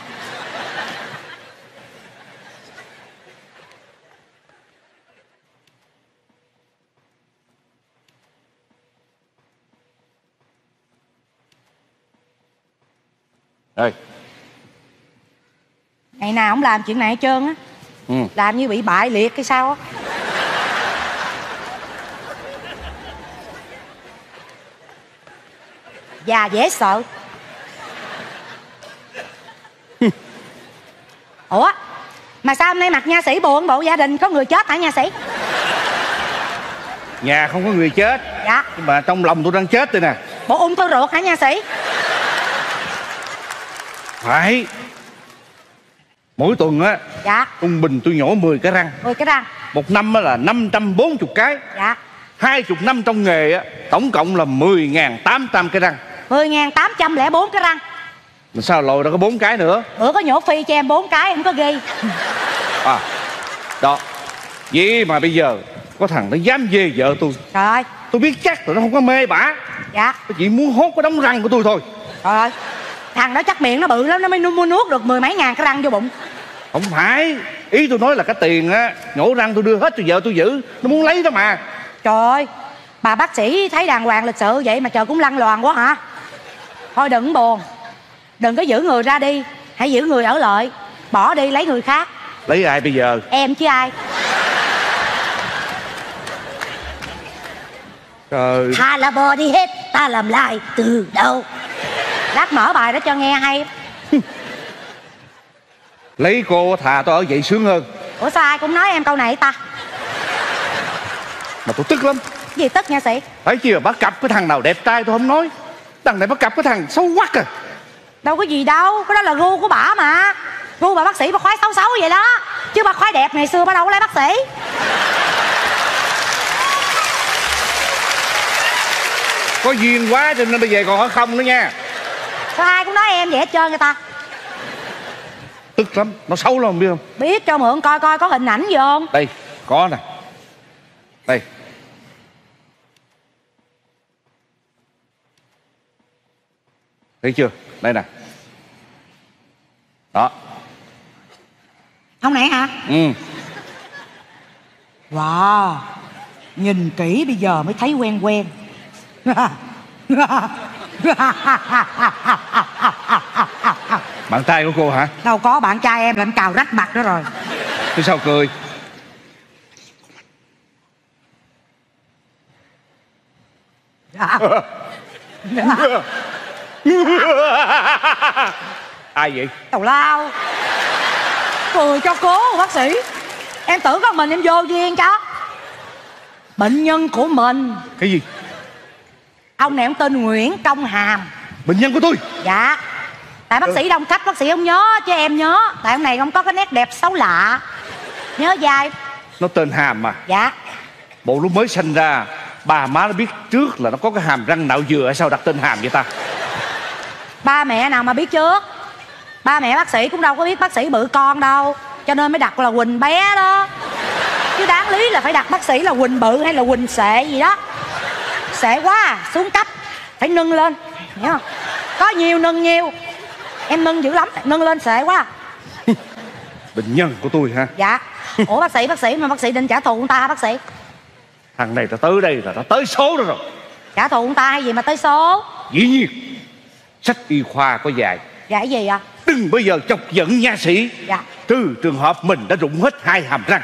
Ê. Ngày nào không làm chuyện này hết trơn á. Ừ. Làm như bị bại liệt hay sao á. Già dễ sợ. Ủa, mà sao hôm nay mặt nha sĩ buồn, bộ gia đình có người chết hả nha sĩ? Nhà không có người chết. Dạ. Nhưng mà trong lòng tôi đang chết đây nè. Bộ ung thư ruột hả nha sĩ? Phải. Mỗi tuần á. Dạ. Trung bình tôi nhổ mười cái răng. mười cái răng. Một năm á là năm trăm bốn mươi cái. Dạ. Hai chục năm trong nghề á, tổng cộng là mười nghìn tám trăm cái răng. Mười nghìn tám trăm lẻ bốn cái răng. Mà sao lồi ra có bốn cái nữa? Bữa có nhổ phi cho em bốn cái, không có ghi. À, đó. Vậy mà bây giờ có thằng nó dám dê vợ tôi. Trời ơi. Tôi biết chắc là nó không có mê bả. Dạ. Nó chỉ muốn hốt cái đống răng của tôi thôi. Trời ơi, thằng đó chắc miệng nó bự lắm, nó mới mua nuốt được mười mấy ngàn cái răng vô bụng. Không phải. Ý tôi nói là cái tiền á, nhổ răng tôi đưa hết cho vợ tôi giữ. Nó muốn lấy đó mà. Trời ơi, bà bác sĩ thấy đàng hoàng lịch sự vậy mà trời cũng lăn loàn quá hả? Thôi đừng buồn, đừng có giữ người ra đi. Hãy giữ người ở lại, bỏ đi lấy người khác. Lấy ai bây giờ? Em chứ ai. Trời. Thà là bò đi hết, ta làm lại từ đâu. Lát mở bài đó cho nghe hay. Lấy cô thà tôi ở vậy sướng hơn. Ủa sao ai cũng nói em câu này ta? Mà tôi tức lắm. Gì tức nha sĩ? Phải chi mà bắt cặp cái thằng nào đẹp trai tôi không nói, đằng này bắt cặp cái thằng xấu quắc à. Đâu có gì đâu, cái đó là gu của bả mà. Gu bà bác sĩ bà khoái xấu xấu vậy đó. Chứ bà khoái đẹp ngày xưa bà đâu có lấy bác sĩ. Có duyên quá cho nên bây giờ còn hỏi không nữa nha. Sao ai cũng nói em vậy hết trơn người ta. Tức lắm, nó xấu lắm biết không? Biết, cho mượn coi coi có hình ảnh gì không. Đây, có nè. Đây. Thấy chưa? Đây nè. Đó. Ông này hả? Ừ. Wow, nhìn kỹ bây giờ mới thấy quen quen. Bạn trai của cô hả? Đâu có, bạn trai em làm cào rách mặt đó rồi. Thế sao cười? Ai vậy? Tào lao. Cười cho cố bác sĩ. Em tưởng con mình em vô duyên cho. Bệnh nhân của mình. Cái gì? Ông này ông tên Nguyễn Công Hàm. Bệnh nhân của tôi? Dạ. Tại bác sĩ đông khách bác sĩ không nhớ, chứ em nhớ. Tại ông này không có cái nét đẹp xấu lạ. Nhớ dài. Nó tên Hàm mà. Dạ. Bộ lúc mới sinh ra bà má nó biết trước là nó có cái hàm răng nạo dừa, sao đặt tên Hàm vậy ta? Ba mẹ nào mà biết trước. Ba mẹ bác sĩ cũng đâu có biết bác sĩ bự con đâu, cho nên mới đặt là Quỳnh bé đó. Chứ đáng lý là phải đặt bác sĩ là Quỳnh bự hay là Quỳnh sệ gì đó. Sệ quá à, xuống cấp. Phải nâng lên, hiểu không? Có nhiều nâng nhiều. Em nâng dữ lắm, nâng lên sệ quá à. Bệnh nhân của tôi hả? Dạ. Ủa bác sĩ, bác sĩ mà bác sĩ định trả thù người ta hả bác sĩ? Thằng này nó tới đây là nó tới số đó rồi. Trả thù người ta hay gì mà tới số? Dĩ nhiên. Sách y khoa có dạy. Dạ cái gì ạ? Đừng bao giờ chọc giận nha sĩ. Dạ. Trừ trường hợp mình đã rụng hết hai hàm răng.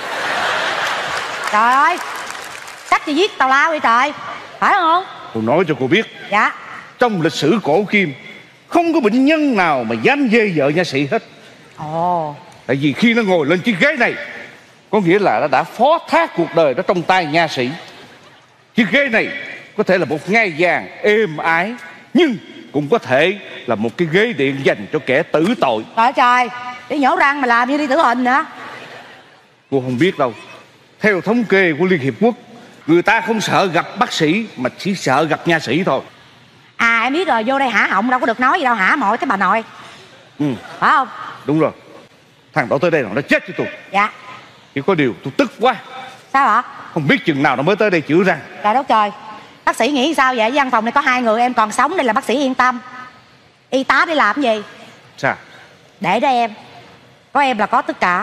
Trời ơi, sách gì viết tào lao vậy trời, phải không? Tôi nói cho cô biết. Dạ. Trong lịch sử cổ kim không có bệnh nhân nào mà dám dê vợ nha sĩ hết. Ồ. Tại vì khi nó ngồi lên chiếc ghế này có nghĩa là nó đã phó thác cuộc đời đó trong tay nha sĩ. Chiếc ghế này có thể là một ngai vàng êm ái, nhưng cũng có thể là một cái ghế điện dành cho kẻ tử tội. Trời trời, đi nhổ răng mà làm như đi tử hình nữa. Cô không biết đâu. Theo thống kê của Liên Hiệp Quốc, người ta không sợ gặp bác sĩ mà chỉ sợ gặp nha sĩ thôi. À em biết rồi, vô đây hả họng đâu có được nói gì đâu, hả mọi cái bà nội. Ừ. Phải không? Đúng rồi. Thằng đó tới đây là nó chết với tôi. Dạ. Chỉ có điều tôi tức quá. Sao ạ? Không biết chừng nào nó mới tới đây chữa răng. Trời đất trời. Bác sĩ nghĩ sao vậy? Văn phòng này có hai người em còn sống, đây là bác sĩ yên tâm. Y tá đi làm cái gì? Sao? Để đó em. Có em là có tất cả.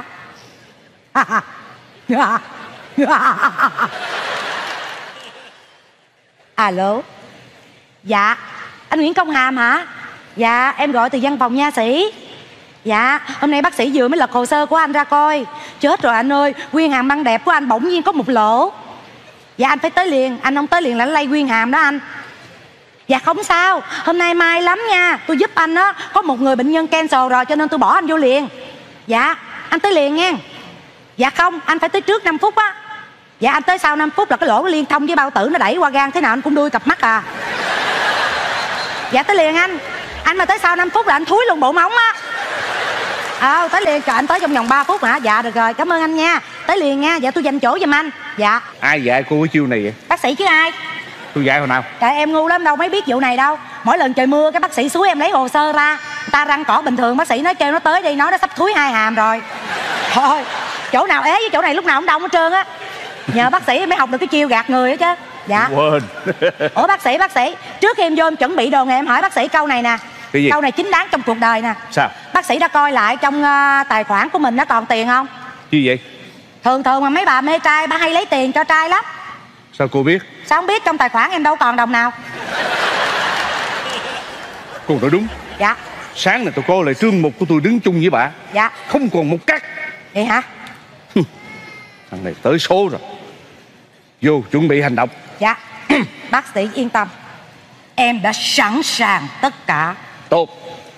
Alo. Dạ. Anh Nguyễn Công Hàm hả? Dạ em gọi từ văn phòng nha sĩ. Dạ hôm nay bác sĩ vừa mới lật hồ sơ của anh ra coi. Chết rồi anh ơi, nguyên hàm răng đẹp của anh bỗng nhiên có một lỗ. Dạ anh phải tới liền, anh không tới liền là lây nguyên hàm đó anh. Dạ không sao, hôm nay mai lắm nha. Tôi giúp anh á, có một người bệnh nhân cancel rồi cho nên tôi bỏ anh vô liền. Dạ anh tới liền nha. Dạ không, anh phải tới trước năm phút á. Dạ anh tới sau năm phút là cái lỗ nó liên thông với bao tử, nó đẩy qua gan thế nào anh cũng đuôi cặp mắt à. Dạ tới liền anh. Anh mà tới sau năm phút là anh thúi luôn bộ móng á. Ờ à, tới liền, trời anh tới trong vòng ba phút hả? Dạ được rồi, cảm ơn anh nha. Tới liền nha, dạ tôi dành chỗ giùm anh. Dạ. Ai dạy cô cái chiêu này vậy? Bác sĩ chứ ai? Tôi dạy hồi nào? Trời em ngu lắm, đâu mấy biết vụ này đâu. Mỗi lần trời mưa cái bác sĩ xúi em lấy hồ sơ ra. Người ta răng cỏ bình thường, bác sĩ nói kêu nó tới đi, nói nó sắp thúi hai hàm rồi. Thôi chỗ nào ế với chỗ này lúc nào cũng đông hết trơn á. Nhờ bác sĩ mới học được cái chiêu gạt người đó chứ. Dạ. Quên. Ủa bác sĩ, bác sĩ, trước khi em vô em chuẩn bị đồ nghề em hỏi bác sĩ câu này nè. Cái gì? Câu này chính đáng trong cuộc đời nè. Sao? Bác sĩ đã coi lại trong uh, tài khoản của mình nó còn tiền không? Chi vậy? Thường thường mà mấy bà mê trai bà hay lấy tiền cho trai lắm. Sao cô biết? Sao không biết, trong tài khoản em đâu còn đồng nào. Cô nói đúng. Dạ. Sáng này tôi có lại trương mục của tôi đứng chung với bà. Dạ. Không còn một cắt. Vậy hả? Thằng này tới số rồi. Vô chuẩn bị hành động. Dạ. Bác sĩ yên tâm, em đã sẵn sàng tất cả. Tốt.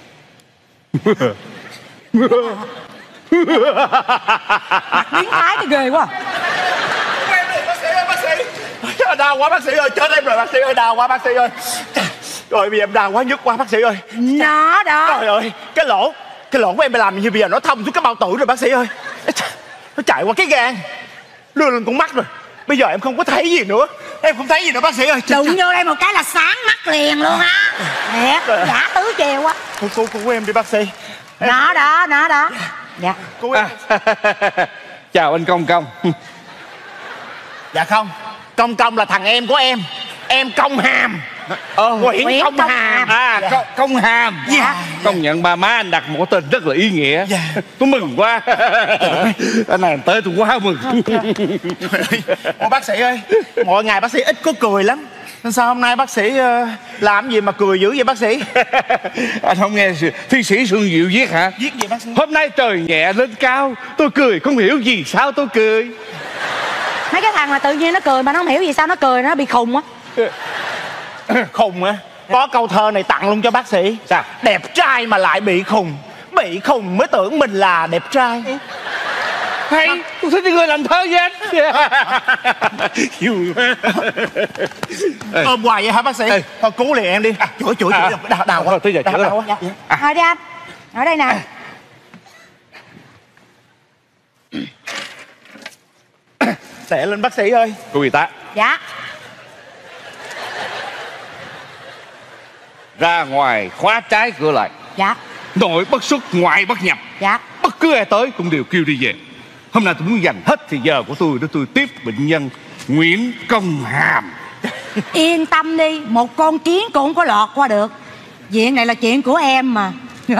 Mặt biến thái cái ghê quá. Bác sĩ ơi, bác sĩ. Đau quá bác sĩ ơi, chết em rồi bác sĩ ơi, đau quá bác sĩ ơi. Rồi bây giờ em đau quá, nhức quá bác sĩ ơi. Nó đó. Trời ơi, cái lỗ Cái lỗ của em bị làm như bây giờ nó thông xuống cái bao tử rồi bác sĩ ơi. Nó chạy qua cái gan, đưa lên con mắt rồi. Bây giờ em không có thấy gì nữa. Em không thấy gì nữa bác sĩ ơi. Đụng vô đây một cái là sáng mắt liền luôn á. Nè, giả tứ chèo quá. Cô, cô, cô của em đi bác sĩ. Em... Nó đó, nó đó. Dạ. Cô em. À, chào anh Công Công. Dạ không, Công Công là thằng em của em. Em Công Hàm. Ờ, Nguyễn, Nguyễn Công, Công Hàm. Hàm. À, Dạ. Công, Công Hàm. Dạ. Công nhận ba má anh đặt một cái tên rất là ý nghĩa. Dạ. Tôi mừng quá. Anh này tới tôi quá mừng. Ủa bác sĩ ơi, mọi ngày bác sĩ ít có cười lắm. Sao hôm nay bác sĩ uh, làm gì mà cười dữ vậy bác sĩ? Anh không nghe thi sĩ Xuân Diệu viết hả? Viết gì bác sĩ? Hôm nay trời nhẹ lên cao, tôi cười không hiểu gì sao tôi cười. Mấy cái thằng mà tự nhiên nó cười mà nó không hiểu gì sao nó cười, nó bị khùng á. Khùng á? Có câu thơ này tặng luôn cho bác sĩ. Sao? Đẹp trai mà lại bị khùng, bị khùng mới tưởng mình là đẹp trai. Hay, tôi thích người làm thơ với anh. Ôm hoài vậy hả bác sĩ? Ê. Thôi cứu liền em đi. À, chữa chữa chữa. À. Đau, đau quá. Thôi tới giờ chữa đau, đau quá. Dạ. À. Thôi đi anh. Ở đây nè. À. Đè lên bác sĩ ơi. Cô y tá. Dạ. Ra ngoài khóa trái cửa lại. Dạ. Nội bất xuất, ngoại bất nhập. Dạ. Bất cứ ai tới cũng đều kêu đi về. Hôm nay tôi muốn dành hết thời giờ của tôi để tôi tiếp bệnh nhân Nguyễn Công Hàm. Yên tâm đi, một con kiến cũng không có lọt qua được. Chuyện này là chuyện của em mà.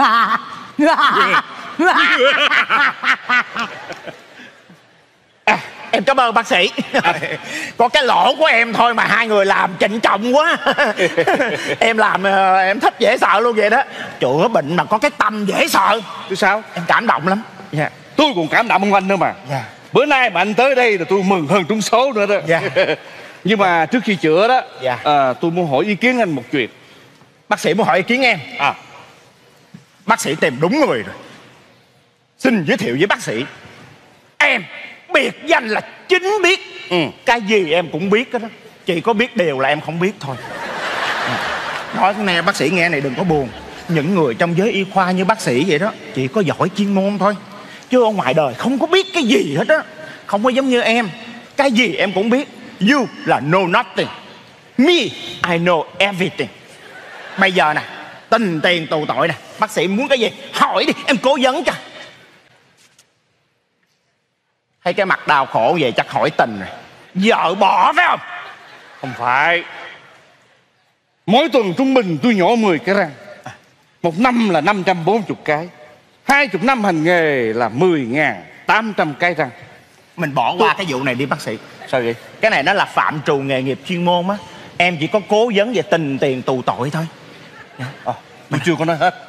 À, em cảm ơn bác sĩ. Có cái lỗ của em thôi mà hai người làm trịnh trọng quá. Em làm em thích dễ sợ luôn vậy đó. Chữa bệnh mà có cái tâm dễ sợ. Chứ sao? Em cảm động lắm. Dạ. Tôi còn cảm động hơn anh nữa mà. Dạ. Bữa nay mà anh tới đây là tôi mừng hơn trúng số nữa đó. Dạ. Nhưng mà trước khi chữa đó, dạ. à, tôi muốn hỏi ý kiến anh một chuyện. Bác sĩ muốn hỏi ý kiến em. À, bác sĩ tìm đúng người rồi. Xin giới thiệu với bác sĩ, em biệt danh là chính biết. Ừ. Cái gì em cũng biết đó. Chỉ có biết điều là em không biết thôi. Nói nè bác sĩ nghe này, đừng có buồn. Những người trong giới y khoa như bác sĩ vậy đó chỉ có giỏi chuyên môn thôi, chứ ở ngoài đời không có biết cái gì hết á. Không có giống như em, cái gì em cũng biết. You là know nothing, me I know everything. Bây giờ nè, tình tiền tù tội nè, bác sĩ muốn cái gì hỏi đi, em cố vấn cho. Thấy cái mặt đau khổ vậy chắc hỏi tình rồi. Vợ bỏ phải không? Không phải. Mỗi tuần trung bình tôi nhổ mười cái răng. Một năm là năm trăm bốn mươi cái. Hai chục năm hành nghề là mười ngàn tám trăm cái răng. Mình bỏ qua cái vụ này đi bác sĩ. Sao vậy? Cái này nó là phạm trù nghề nghiệp chuyên môn á. Em chỉ có cố vấn về tình tiền tù tội thôi. À, tôi chưa có nói hết.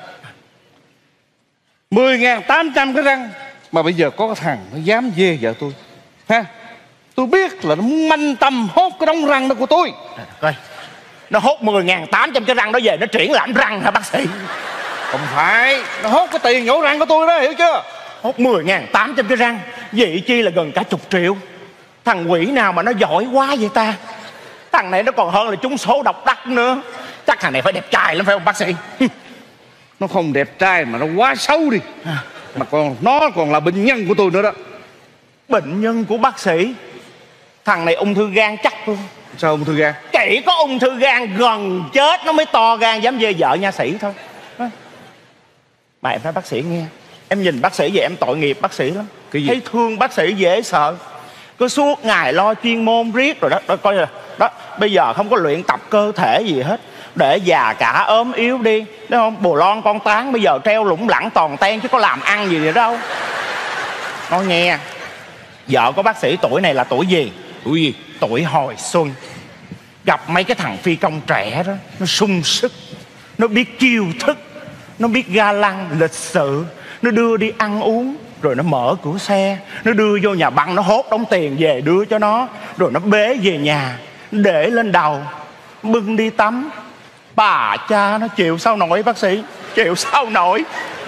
Mười ngàn tám trăm cái răng mà bây giờ có cái thằng nó dám dê vợ tôi ha. Tôi biết là nó muốn manh tâm hốt cái đống răng đó của tôi. À, coi, nó hốt mười ngàn tám trăm cái răng đó về nó triển lãm răng hả bác sĩ? Không phải, nó hốt cái tiền nhổ răng của tôi đó, hiểu chưa? Hốt mười ngàn tám trăm cái răng, vậy chi là gần cả chục triệu. Thằng quỷ nào mà nó giỏi quá vậy ta? Thằng này nó còn hơn là trúng số độc đắc nữa. Chắc thằng này phải đẹp trai lắm phải không bác sĩ? Nó không đẹp trai mà nó quá xấu đi. Mà còn nó còn là bệnh nhân của tôi nữa đó. Bệnh nhân của bác sĩ? Thằng này ung thư gan chắc luôn. Sao ung thư gan? Chỉ có ung thư gan gần chết nó mới to gan dám dê vợ nha sĩ thôi. Mà em nói bác sĩ nghe, em nhìn bác sĩ vậy em tội nghiệp bác sĩ lắm. Cái gì? Thấy thương bác sĩ dễ sợ. Cứ suốt ngày lo chuyên môn riết rồi đó. Đó coi là đó, bây giờ không có luyện tập cơ thể gì hết, để già cả ốm yếu đi, đúng không? Bồ lon con tán bây giờ treo lủng lẳng toàn ten chứ có làm ăn gì vậy đâu. Nói nghe, vợ của bác sĩ tuổi này là tuổi gì? Tuổi gì? Tuổi hồi xuân. Gặp mấy cái thằng phi công trẻ đó, nó sung sức, nó biết chiêu thức, nó biết ga lăng, lịch sự. Nó đưa đi ăn uống, rồi nó mở cửa xe, nó đưa vô nhà băng, nó hốt đóng tiền về đưa cho nó. Rồi nó bế về nhà, để lên đầu, bưng đi tắm. Bà cha nó chịu sao nổi bác sĩ, chịu sao nổi.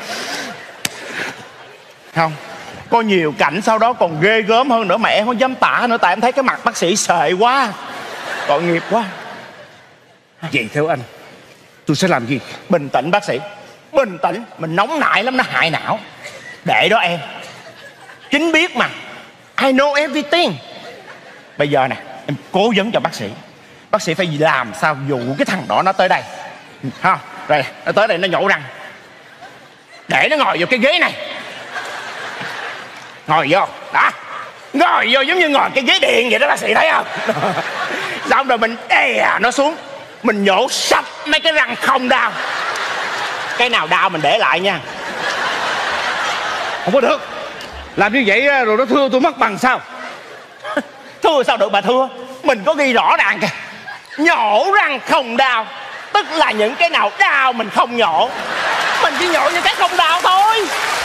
Không, có nhiều cảnh sau đó còn ghê gớm hơn nữa mà em không dám tả nữa. Tại em thấy cái mặt bác sĩ sệ quá, tội nghiệp quá. Vậy theo anh, tôi sẽ làm gì? Bình tĩnh bác sĩ, bình tĩnh. Mình nóng nảy lắm, nó hại não. Để đó em, chính biết mà, I know everything. Bây giờ nè, em cố vấn cho bác sĩ. Bác sĩ phải làm sao dụ cái thằng đó nó tới đây ha. Rồi nó tới đây nó nhổ răng, để nó ngồi vô cái ghế này. Ngồi vô, đó. Ngồi vô giống như ngồi cái ghế điện vậy đó bác sĩ thấy không? Xong rồi mình đè nó xuống, mình nhổ sạch mấy cái răng không đau. Cái nào đau mình để lại nha. Không có được. Làm như vậy rồi nó thưa tôi mất bằng sao? Thưa sao được bà thưa? Mình có ghi rõ ràng kìa, nhổ răng không đau. Tức là những cái nào đau mình không nhổ, mình chỉ nhổ những cái không đau thôi.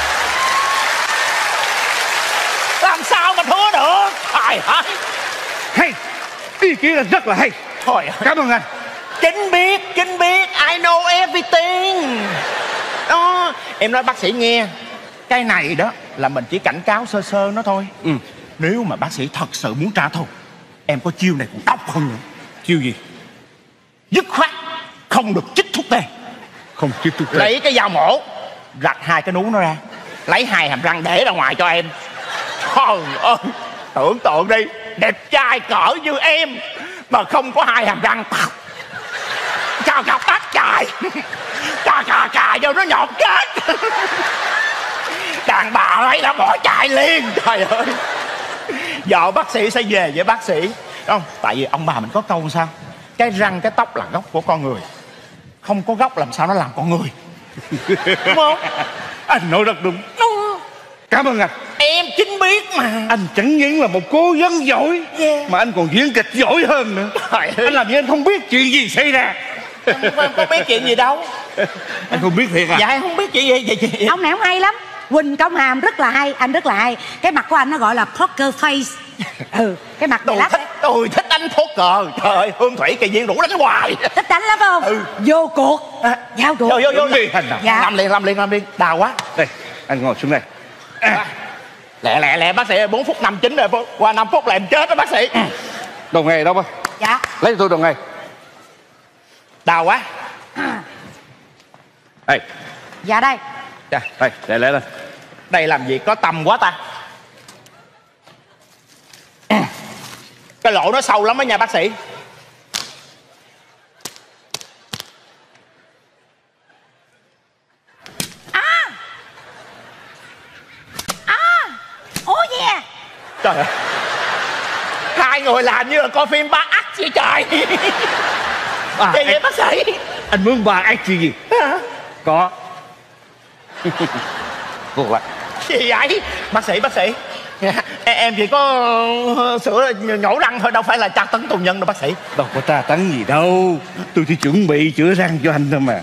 Làm sao mà thưa được? Trời ơi, hay, ý kiến là rất là hay. Thôi cảm ơn anh. Chính biết, chính biết, I know everything. Đó, em nói bác sĩ nghe, cái này đó là mình chỉ cảnh cáo sơ sơ nó thôi. Ừ. Nếu mà bác sĩ thật sự muốn trả thù, em có chiêu này cũng độc hơn nữa. Chiêu gì? Dứt khoát không được chích thuốc tê. Không chích thuốc tê. Lấy cái dao mổ, rạch hai cái nú nó ra, lấy hai hàm răng để ra ngoài cho em. Trời ơi, tưởng tượng đi, đẹp trai cỡ như em mà không có hai hàm răng, chào cọc tát chài, cà cà cà vô nó nhọt chết. Đàn bà ấy đã bỏ chạy liền. Trời ơi, vợ bác sĩ sẽ về với bác sĩ không? Tại vì ông bà mình có câu sao, cái răng cái tóc là gốc của con người, không có gốc làm sao nó làm con người. Đúng không? Anh nói rất đúng. Đúng. Cảm ơn anh. Em chính biết mà. Anh chẳng những là một cố vấn giỏi, yeah, mà anh còn diễn kịch giỏi hơn nữa. Anh làm như anh không biết chuyện gì xảy ra. Em, em có biết chuyện gì đâu. Anh không biết thiệt à? Dạ em không biết chuyện gì vậy chị. Ông này ông hay lắm. Quỳnh Công Hàm rất là hay, anh rất là hay. Cái mặt của anh nó gọi là poker face. Ừ, cái mặt này tôi thích, tôi thích đánh poker. Trời ơi, Hương Thủy kỳ viên rủ đánh hoài. Thích đánh lắm phải không? Ừ. Vô cuộc. À, giao cuộc. Vô vô vô đi. Dạ. Làm liền làm liền làm liền. Đau quá. Đây, anh ngồi xuống đây. À. Lẹ lẹ lẹ bác sĩ, bốn phút năm chín rồi, qua năm phút là em chết đó bác sĩ. Đầu nghề đâu ba? Dạ. Lấy cho tôi đầu nghề. Đau quá. Đây. Dạ đây. Dạ, đây, lẹ lẹ lên. Đây làm gì có tầm quá ta. Cái lỗ nó sâu lắm đó nha bác sĩ. À. À. Ủa yeah. Trời ơi, hai người làm như là coi phim ba ác vậy trời. À, vậy vậy bác sĩ? Anh muốn ba ác gì gì? Hả? Có. Ngược lại. Gì vậy? Bác sĩ, bác sĩ, em chỉ có sửa nhổ răng thôi, đâu phải là tra tấn tù nhân đâu bác sĩ. Đâu có tra tấn gì đâu, tôi chỉ chuẩn bị chữa răng cho anh thôi mà.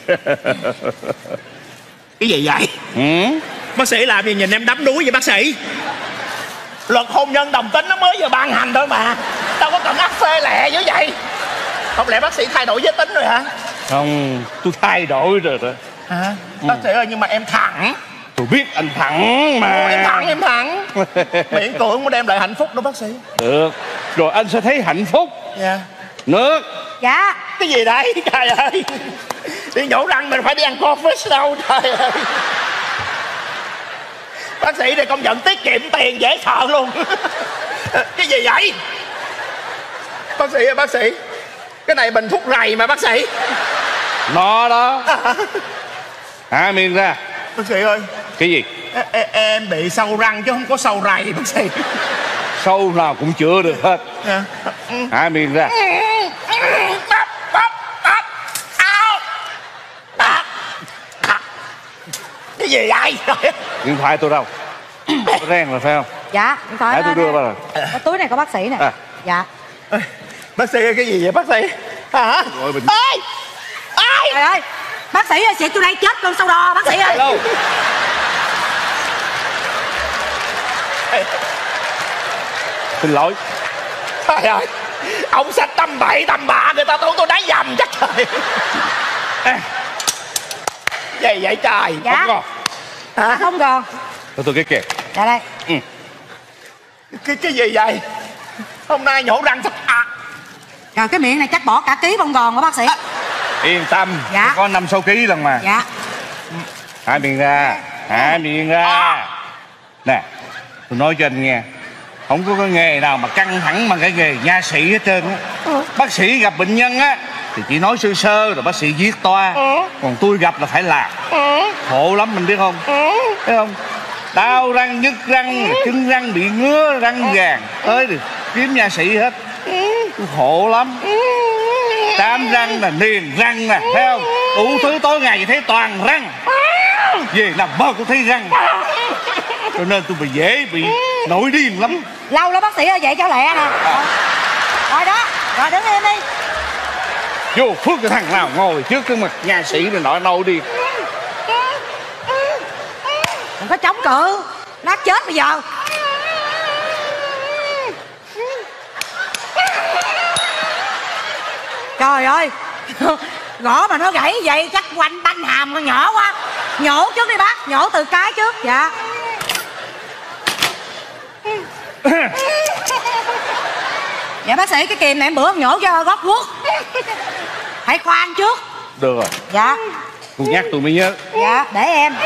Cái gì vậy? Ừ? Bác sĩ làm gì nhìn em đắm đuối vậy bác sĩ? Luật hôn nhân đồng tính nó mới vừa ban hành thôi mà, đâu có cần áp phê lẹ như vậy. Không lẽ bác sĩ thay đổi giới tính rồi hả? Không, tôi thay đổi rồi đó. Hả? Ừ. Bác sĩ ơi, nhưng mà em thẳng. Tôi biết anh thẳng mà. Ồ, em thẳng, em thẳng. Miễn cưỡng muốn đem lại hạnh phúc đó bác sĩ. Được, rồi anh sẽ thấy hạnh phúc. Dạ. Nước. Dạ. Cái gì đây? Trời ơi, đi nhổ răng mình phải đi ăn coffee đâu. Trời ơi, bác sĩ này công nhận tiết kiệm tiền dễ sợ luôn. Cái gì vậy? Bác sĩ ơi, bác sĩ, cái này bình thuốc rầy mà bác sĩ. Nó đó. Hả miệng ra. Bác sĩ ơi. Cái gì? Em, em bị sâu răng chứ không có sâu rầy bác sĩ. Sâu nào cũng chữa được hết. Dạ. Hả miệng ra. Bắp, bắp, bắp. Ao. Bắp. Cái gì vậy? Điện thoại tôi đâu? Có rang rồi phải không? Dạ, điện thoại. Để tôi đưa vào. Cái túi này có bác sĩ nè. À. Dạ. Bác sĩ ơi, cái gì vậy bác sĩ? Hả? Rồi mình... Ê! Ê! Trời ơi, bác bác sĩ ơi, xịt tôi đây chết con sâu đo bác sĩ ơi. Hello. Xin lỗi. Trời ơi, ông xách tầm bậy tầm bạ người ta tưởng tôi đá dầm chắc trời. Vậy vậy trời. Dạ. Không còn. Hả? Không còn. Cho tôi cái kìa. Dạ đây. Ừ. Cái cái gì vậy? Hôm nay nhổ răng thật à. Trời, cái miệng này chắc bỏ cả ký bông gòn hả bác sĩ? Yên tâm. Dạ. Có năm sáu ký lần mà. Dạ. Hai miệng ra. Hai miệng ra. Nè, tôi nói cho anh nghe, không có cái nghề nào mà căng thẳng bằng cái nghề nha sĩ hết trơn á. Ừ. Bác sĩ gặp bệnh nhân á thì chỉ nói sơ sơ rồi bác sĩ viết toa. Ừ. Còn tôi gặp là phải làm. Ừ. Khổ lắm mình biết không? Ừ. Thấy không? Đau răng, nhức răng, ừ. chân răng bị ngứa, răng vàng, tới được kiếm nha sĩ hết. Ừ. Tôi khổ lắm. Ừ. Tám răng là niềng răng nè, thấy không? Đủ thứ tối ngày thấy toàn răng. Về nằm mơ cũng thấy răng. Cho nên tôi bị dễ bị nổi điên lắm. Lâu lắm bác sĩ ơi, vậy cho lẹ nè. Rồi đó, rồi đứng im đi. Vô phước cái thằng nào ngồi trước cái mặt nha sĩ rồi nổi nổi điên. Đừng có chống cự, lát chết bây giờ. Trời ơi, gõ mà nó gãy vậy chắc quanh banh hàm con nhỏ quá. Nhổ trước đi bác, nhổ từ cái trước. Dạ. Dạ bác sĩ, cái kìm này em bữa em nhổ cho gót guốc. Hãy khoan trước. Được rồi. Dạ. Cô nhắc tôi mới nhớ. Dạ, để em.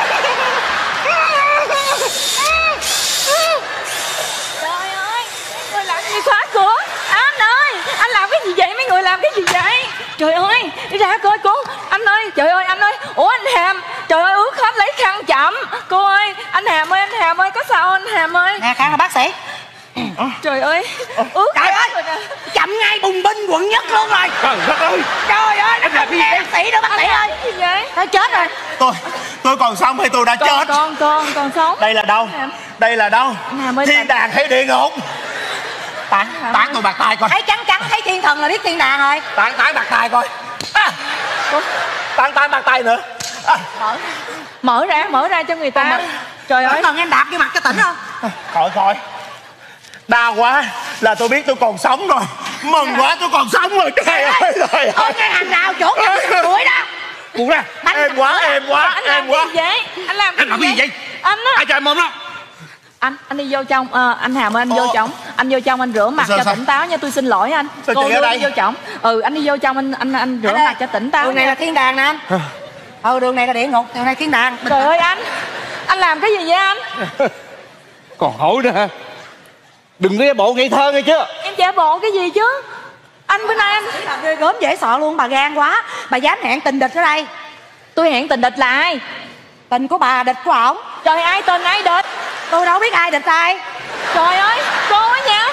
Trời ơi, người làm gì khóa cửa. Anh ơi, anh làm cái gì vậy? Mấy người làm cái gì vậy? Trời ơi, đi ra coi cô. Anh ơi, trời ơi anh ơi. Ủa anh Hàm, trời ơi ướt hết lấy khăn chậm. Cô ơi, anh Hàm ơi, anh Hàm ơi, có sao anh Hàm ơi? Nè khăn hả bác sĩ? Trời ơi, ướt. Trời ơi, chậm ngay bùng binh quận nhất luôn rồi. Trời đất ơi. Trời ơi, anh làm gì bác sĩ đâu bác sĩ ơi. Gì vậy? Tôi chết rồi. Tôi tôi còn sống hay tôi đã Con, chết? con, con, còn sống. Đây là đâu? Đây là đâu? Thiên đàng hay địa ngục? Tán, tán tôi bạc tay coi. Thấy trắng trắng thấy thiên thần là biết thiên đàng rồi. Tán tán bạc tay coi. À, tán tán bạc tay nữa. À. Mở, mở ra, mở ra cho người ta. Mở. Trời ơi. Cần em đạp vô mặt cho tỉnh không? Khỏi khỏi. Đau quá là tôi biết tôi còn sống rồi. Mừng quá tôi còn sống rồi. Trời ơi, trời ơi. Ôi cái hàng nào chỗ cái đuổi đó. Buông ra. Em quá, em quá, anh em quá. Làm gì vậy? Anh làm cái anh làm cái gì vậy? Anh á. Ai cho em mồm đó? Anh, anh đi vô trong, à, anh Hàm ơi anh vô trong. Anh vô trong anh rửa mặt sao, cho sao? tỉnh táo nha, tôi xin lỗi anh. Sao Cô chị ở đưa đây? đi vô trong. Ừ, anh đi vô trong anh anh anh rửa Anh ơi, mặt cho tỉnh táo đường này nha. là thiên đàng nè anh. Ừ, đường này là địa ngục, đường này thiên đàng. Trời ơi anh, anh làm cái gì vậy anh? Còn hỏi nữa hả? Đừng có bộ ngây thơ nghe chưa? Em giả bộ cái gì chứ? Anh bữa nay anh Ghê gớm dễ sợ luôn, bà gan quá. Bà dám hẹn tình địch ở đây. tôi hẹn tình địch là ai? Tình của bà, địch của ổng. Trời ai tình ai địch? Tôi đâu biết ai địch ai. Trời ơi, cô á nha.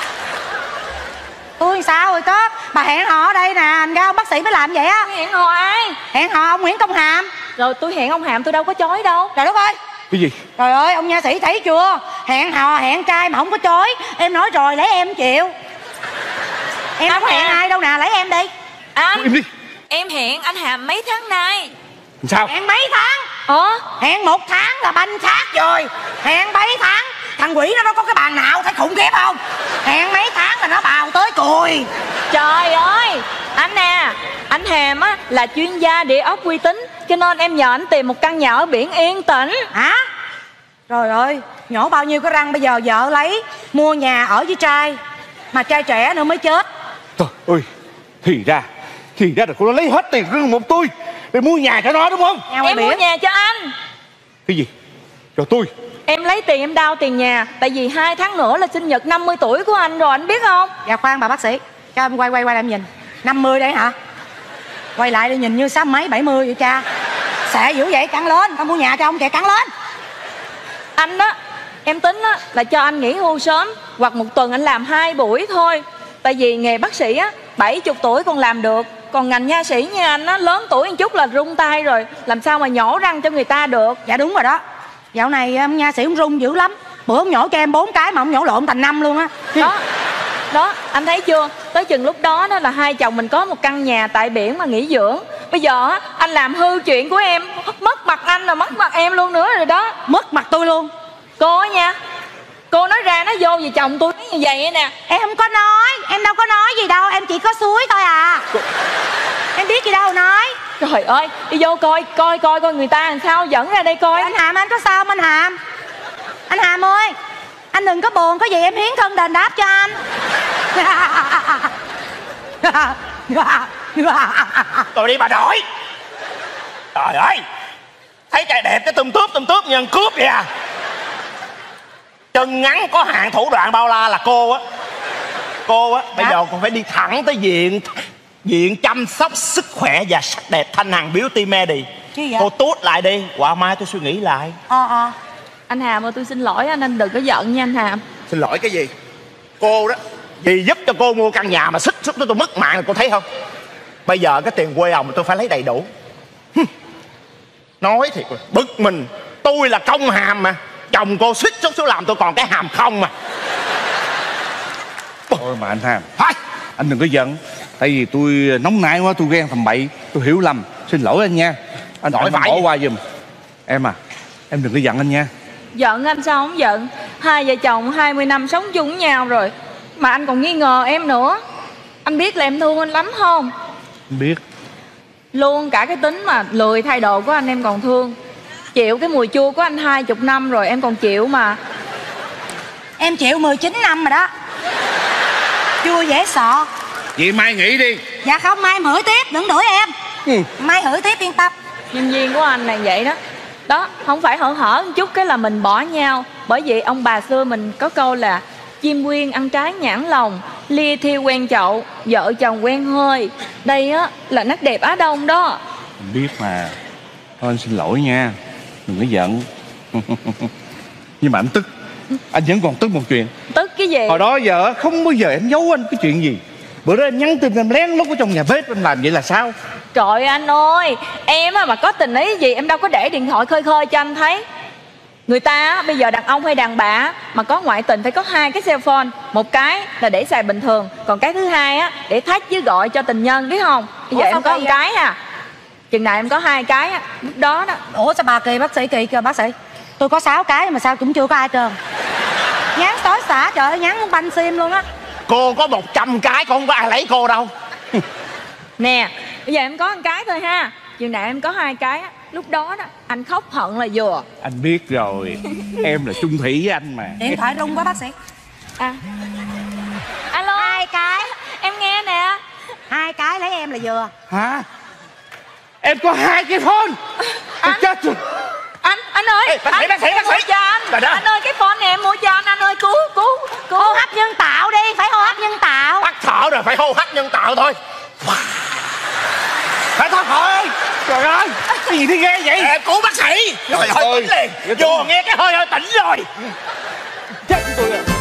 Tôi sao rồi có. Bà hẹn hò ở đây nè, anh ra ông bác sĩ mới làm vậy á. Hẹn hò ai? Hẹn hò ông Nguyễn Công Hàm. Rồi tôi hẹn ông Hàm tôi đâu có chối đâu. Trời đất ơi. Cái gì? Trời ơi, ông nha sĩ thấy chưa? Hẹn hò hẹn trai mà không có chối. Em nói rồi, lấy em chịu. Em không có hẹn ai đâu nè, lấy em đi. Anh, Im đi. em hẹn anh Hàm mấy tháng nay. Sao? Hẹn mấy tháng? Ờ? Hẹn một tháng là banh xác rồi. Hẹn mấy tháng? Thằng quỷ nó nó có cái bàn nào thấy khủng khiếp không? Hẹn mấy tháng là nó bào tới cùi. Trời ơi, anh nè, anh Hàm á là chuyên gia địa ốc uy tín, cho nên em nhờ anh tìm một căn nhà ở biển yên tĩnh. Hả? Trời ơi, nhổ bao nhiêu cái răng bây giờ vợ lấy. Mua nhà ở với trai, mà trai trẻ nữa mới chết. Trời ơi, thì ra thì ra là cô nó lấy hết tiền của một tôi để mua nhà cho nó đúng không? Em mua nhà cho anh. Cái gì? Cho tôi? Em lấy tiền em đao tiền nhà. Tại vì hai tháng nữa là sinh nhật năm mươi tuổi của anh rồi, anh biết không? Dạ khoan bà bác sĩ, cho em quay quay quay em nhìn. Năm mươi đấy hả? Quay lại đi nhìn như sáu mấy bảy mươi vậy cha. Xệ dữ vậy, cắn lên. Tao mua nhà cho ông kìa, cắn lên. Anh á, em tính á là cho anh nghỉ hưu sớm, hoặc một tuần anh làm hai buổi thôi. Tại vì nghề bác sĩ á bảy mươi tuổi còn làm được, còn ngành nha sĩ như anh á lớn tuổi một chút là rung tay rồi, làm sao mà nhổ răng cho người ta được. Dạ đúng rồi đó. Dạo này ông nha sĩ ông rung dữ lắm. Bữa ông nhổ cho em bốn cái mà ông nhổ lộn thành năm luôn á. Đó, đó, anh thấy chưa? Tới chừng lúc đó đó là hai chồng mình có một căn nhà tại biển mà nghỉ dưỡng. Bây giờ á anh làm hư chuyện của em, mất mặt anh là mất mặt em luôn nữa rồi đó. Mất mặt tôi luôn. Cô á nha, cô nói ra nói vô về chồng tôi nói như vậy nè. Em không có nói, em đâu có nói gì đâu, em chỉ có suối thôi à. Em biết gì đâu nói. Trời ơi, đi vô coi coi coi coi người ta làm sao, dẫn ra đây coi. Anh Hàm, anh có sao không anh Hàm? Anh Hàm ơi, anh đừng có buồn, có gì em hiến thân đền đáp cho anh. Tôi đi bà đổi. Trời ơi, thấy trai đẹp cái tùm tướp tùm tướp nhân cướp vậy à. Chân ngắn có hạn thủ đoạn bao la là cô á. Cô á, bây giờ còn phải đi thẳng tới viện Viện chăm sóc sức khỏe và sắc đẹp Thanh Hằng Beauty Medi. Cô tuốt lại đi, qua mai tôi suy nghĩ lại. Ờ ờ Anh Hàm ơi, tôi xin lỗi anh, anh đừng có giận nha anh Hàm. Xin lỗi cái gì? Cô đó, vì giúp cho cô mua căn nhà mà xích xúc tôi mất mạng, cô thấy không? Bây giờ cái tiền quê ông tôi phải lấy đầy đủ. Nói thiệt, bực mình. Tôi là công hàm mà, chồng cô xích xúc số làm tôi còn cái hàm không mà. Thôi mà anh Hàm, anh đừng có giận. Tại vì tôi nóng nảy quá, tôi ghen thầm bậy, tôi hiểu lầm. Xin lỗi anh nha. Anh Đổi bỏ qua giùm. Em à, em đừng có giận anh nha. Giận anh sao không giận? Hai vợ chồng hai mươi năm sống chung với nhau rồi mà anh còn nghi ngờ em nữa. Anh biết là em thương anh lắm không? Anh biết. Luôn cả cái tính mà lười thay đồ của anh em còn thương. Chịu cái mùi chua của anh hai chục năm rồi em còn chịu mà. Em chịu mười chín năm rồi đó. Chua dễ sợ. Vậy mai nghỉ đi. Dạ không, mai em hửi tiếp, đừng đuổi em. ừ. Mai hửi tiếp, yên tâm. Nhân viên của anh này vậy đó. Đó, không phải hở hở một chút cái là mình bỏ nhau. Bởi vì ông bà xưa mình có câu là chim quyên ăn trái nhãn lòng, lia thiêu quen chậu, vợ chồng quen hơi. Đây á là nét đẹp Á Đông đó. Anh biết mà. Thôi anh xin lỗi nha, đừng có giận. Nhưng mà anh tức. Anh vẫn còn tức một chuyện. Tức cái gì? Hồi đó giờ không bao giờ em giấu anh cái chuyện gì. Bữa đó em nhắn tin em lén lúc ở trong nhà bếp em làm vậy là sao? Trời anh ơi, em á mà có tình ý gì em đâu có để điện thoại khơi khơi cho anh thấy. Người ta á, bây giờ đàn ông hay đàn bà mà có ngoại tình phải có hai cái cell phone. Một cái là để xài bình thường, còn cái thứ hai á để thách với gọi cho tình nhân, biết không? Bây giờ em có một cái à. Chừng nào em có hai cái á, lúc đó đó. Ủa sao bà kỳ bác sĩ kỳ kìa bác sĩ. Tôi có sáu cái mà sao cũng chưa có ai trơn. Nhắn tối xả, trời ơi, nhắn muốn banh sim luôn á. Cô có một trăm cái, không có ai lấy cô đâu. Nè, bây giờ em có một cái thôi ha. Chừng nào em có hai cái á, lúc đó đó anh khóc hận là vừa. Anh biết rồi. Em là chung thủy với anh mà. Điện thoại rung quá bác sĩ. À. Alo. Hai cái. Em nghe nè. Hai cái lấy em là vừa. Hả? Em có hai cái phone. Anh chết rồi. Anh, anh ơi. Ê, bác sĩ, anh, bác sĩ, bác sĩ. cho anh. Anh ơi, cái phone này em mua cho anh, anh ơi, cứu, cứu, cứu. Hô hấp nhân tạo đi, phải hô hấp nhân tạo. Tắt thở rồi, phải hô hấp nhân tạo thôi. Phải thoát thôi. Trời ơi, cái gì đi ghê vậy? Em cứu bác sĩ. Trời ơi, tỉnh liền. Vô nghe cái hơi hơi tỉnh rồi. Chết tôi rồi.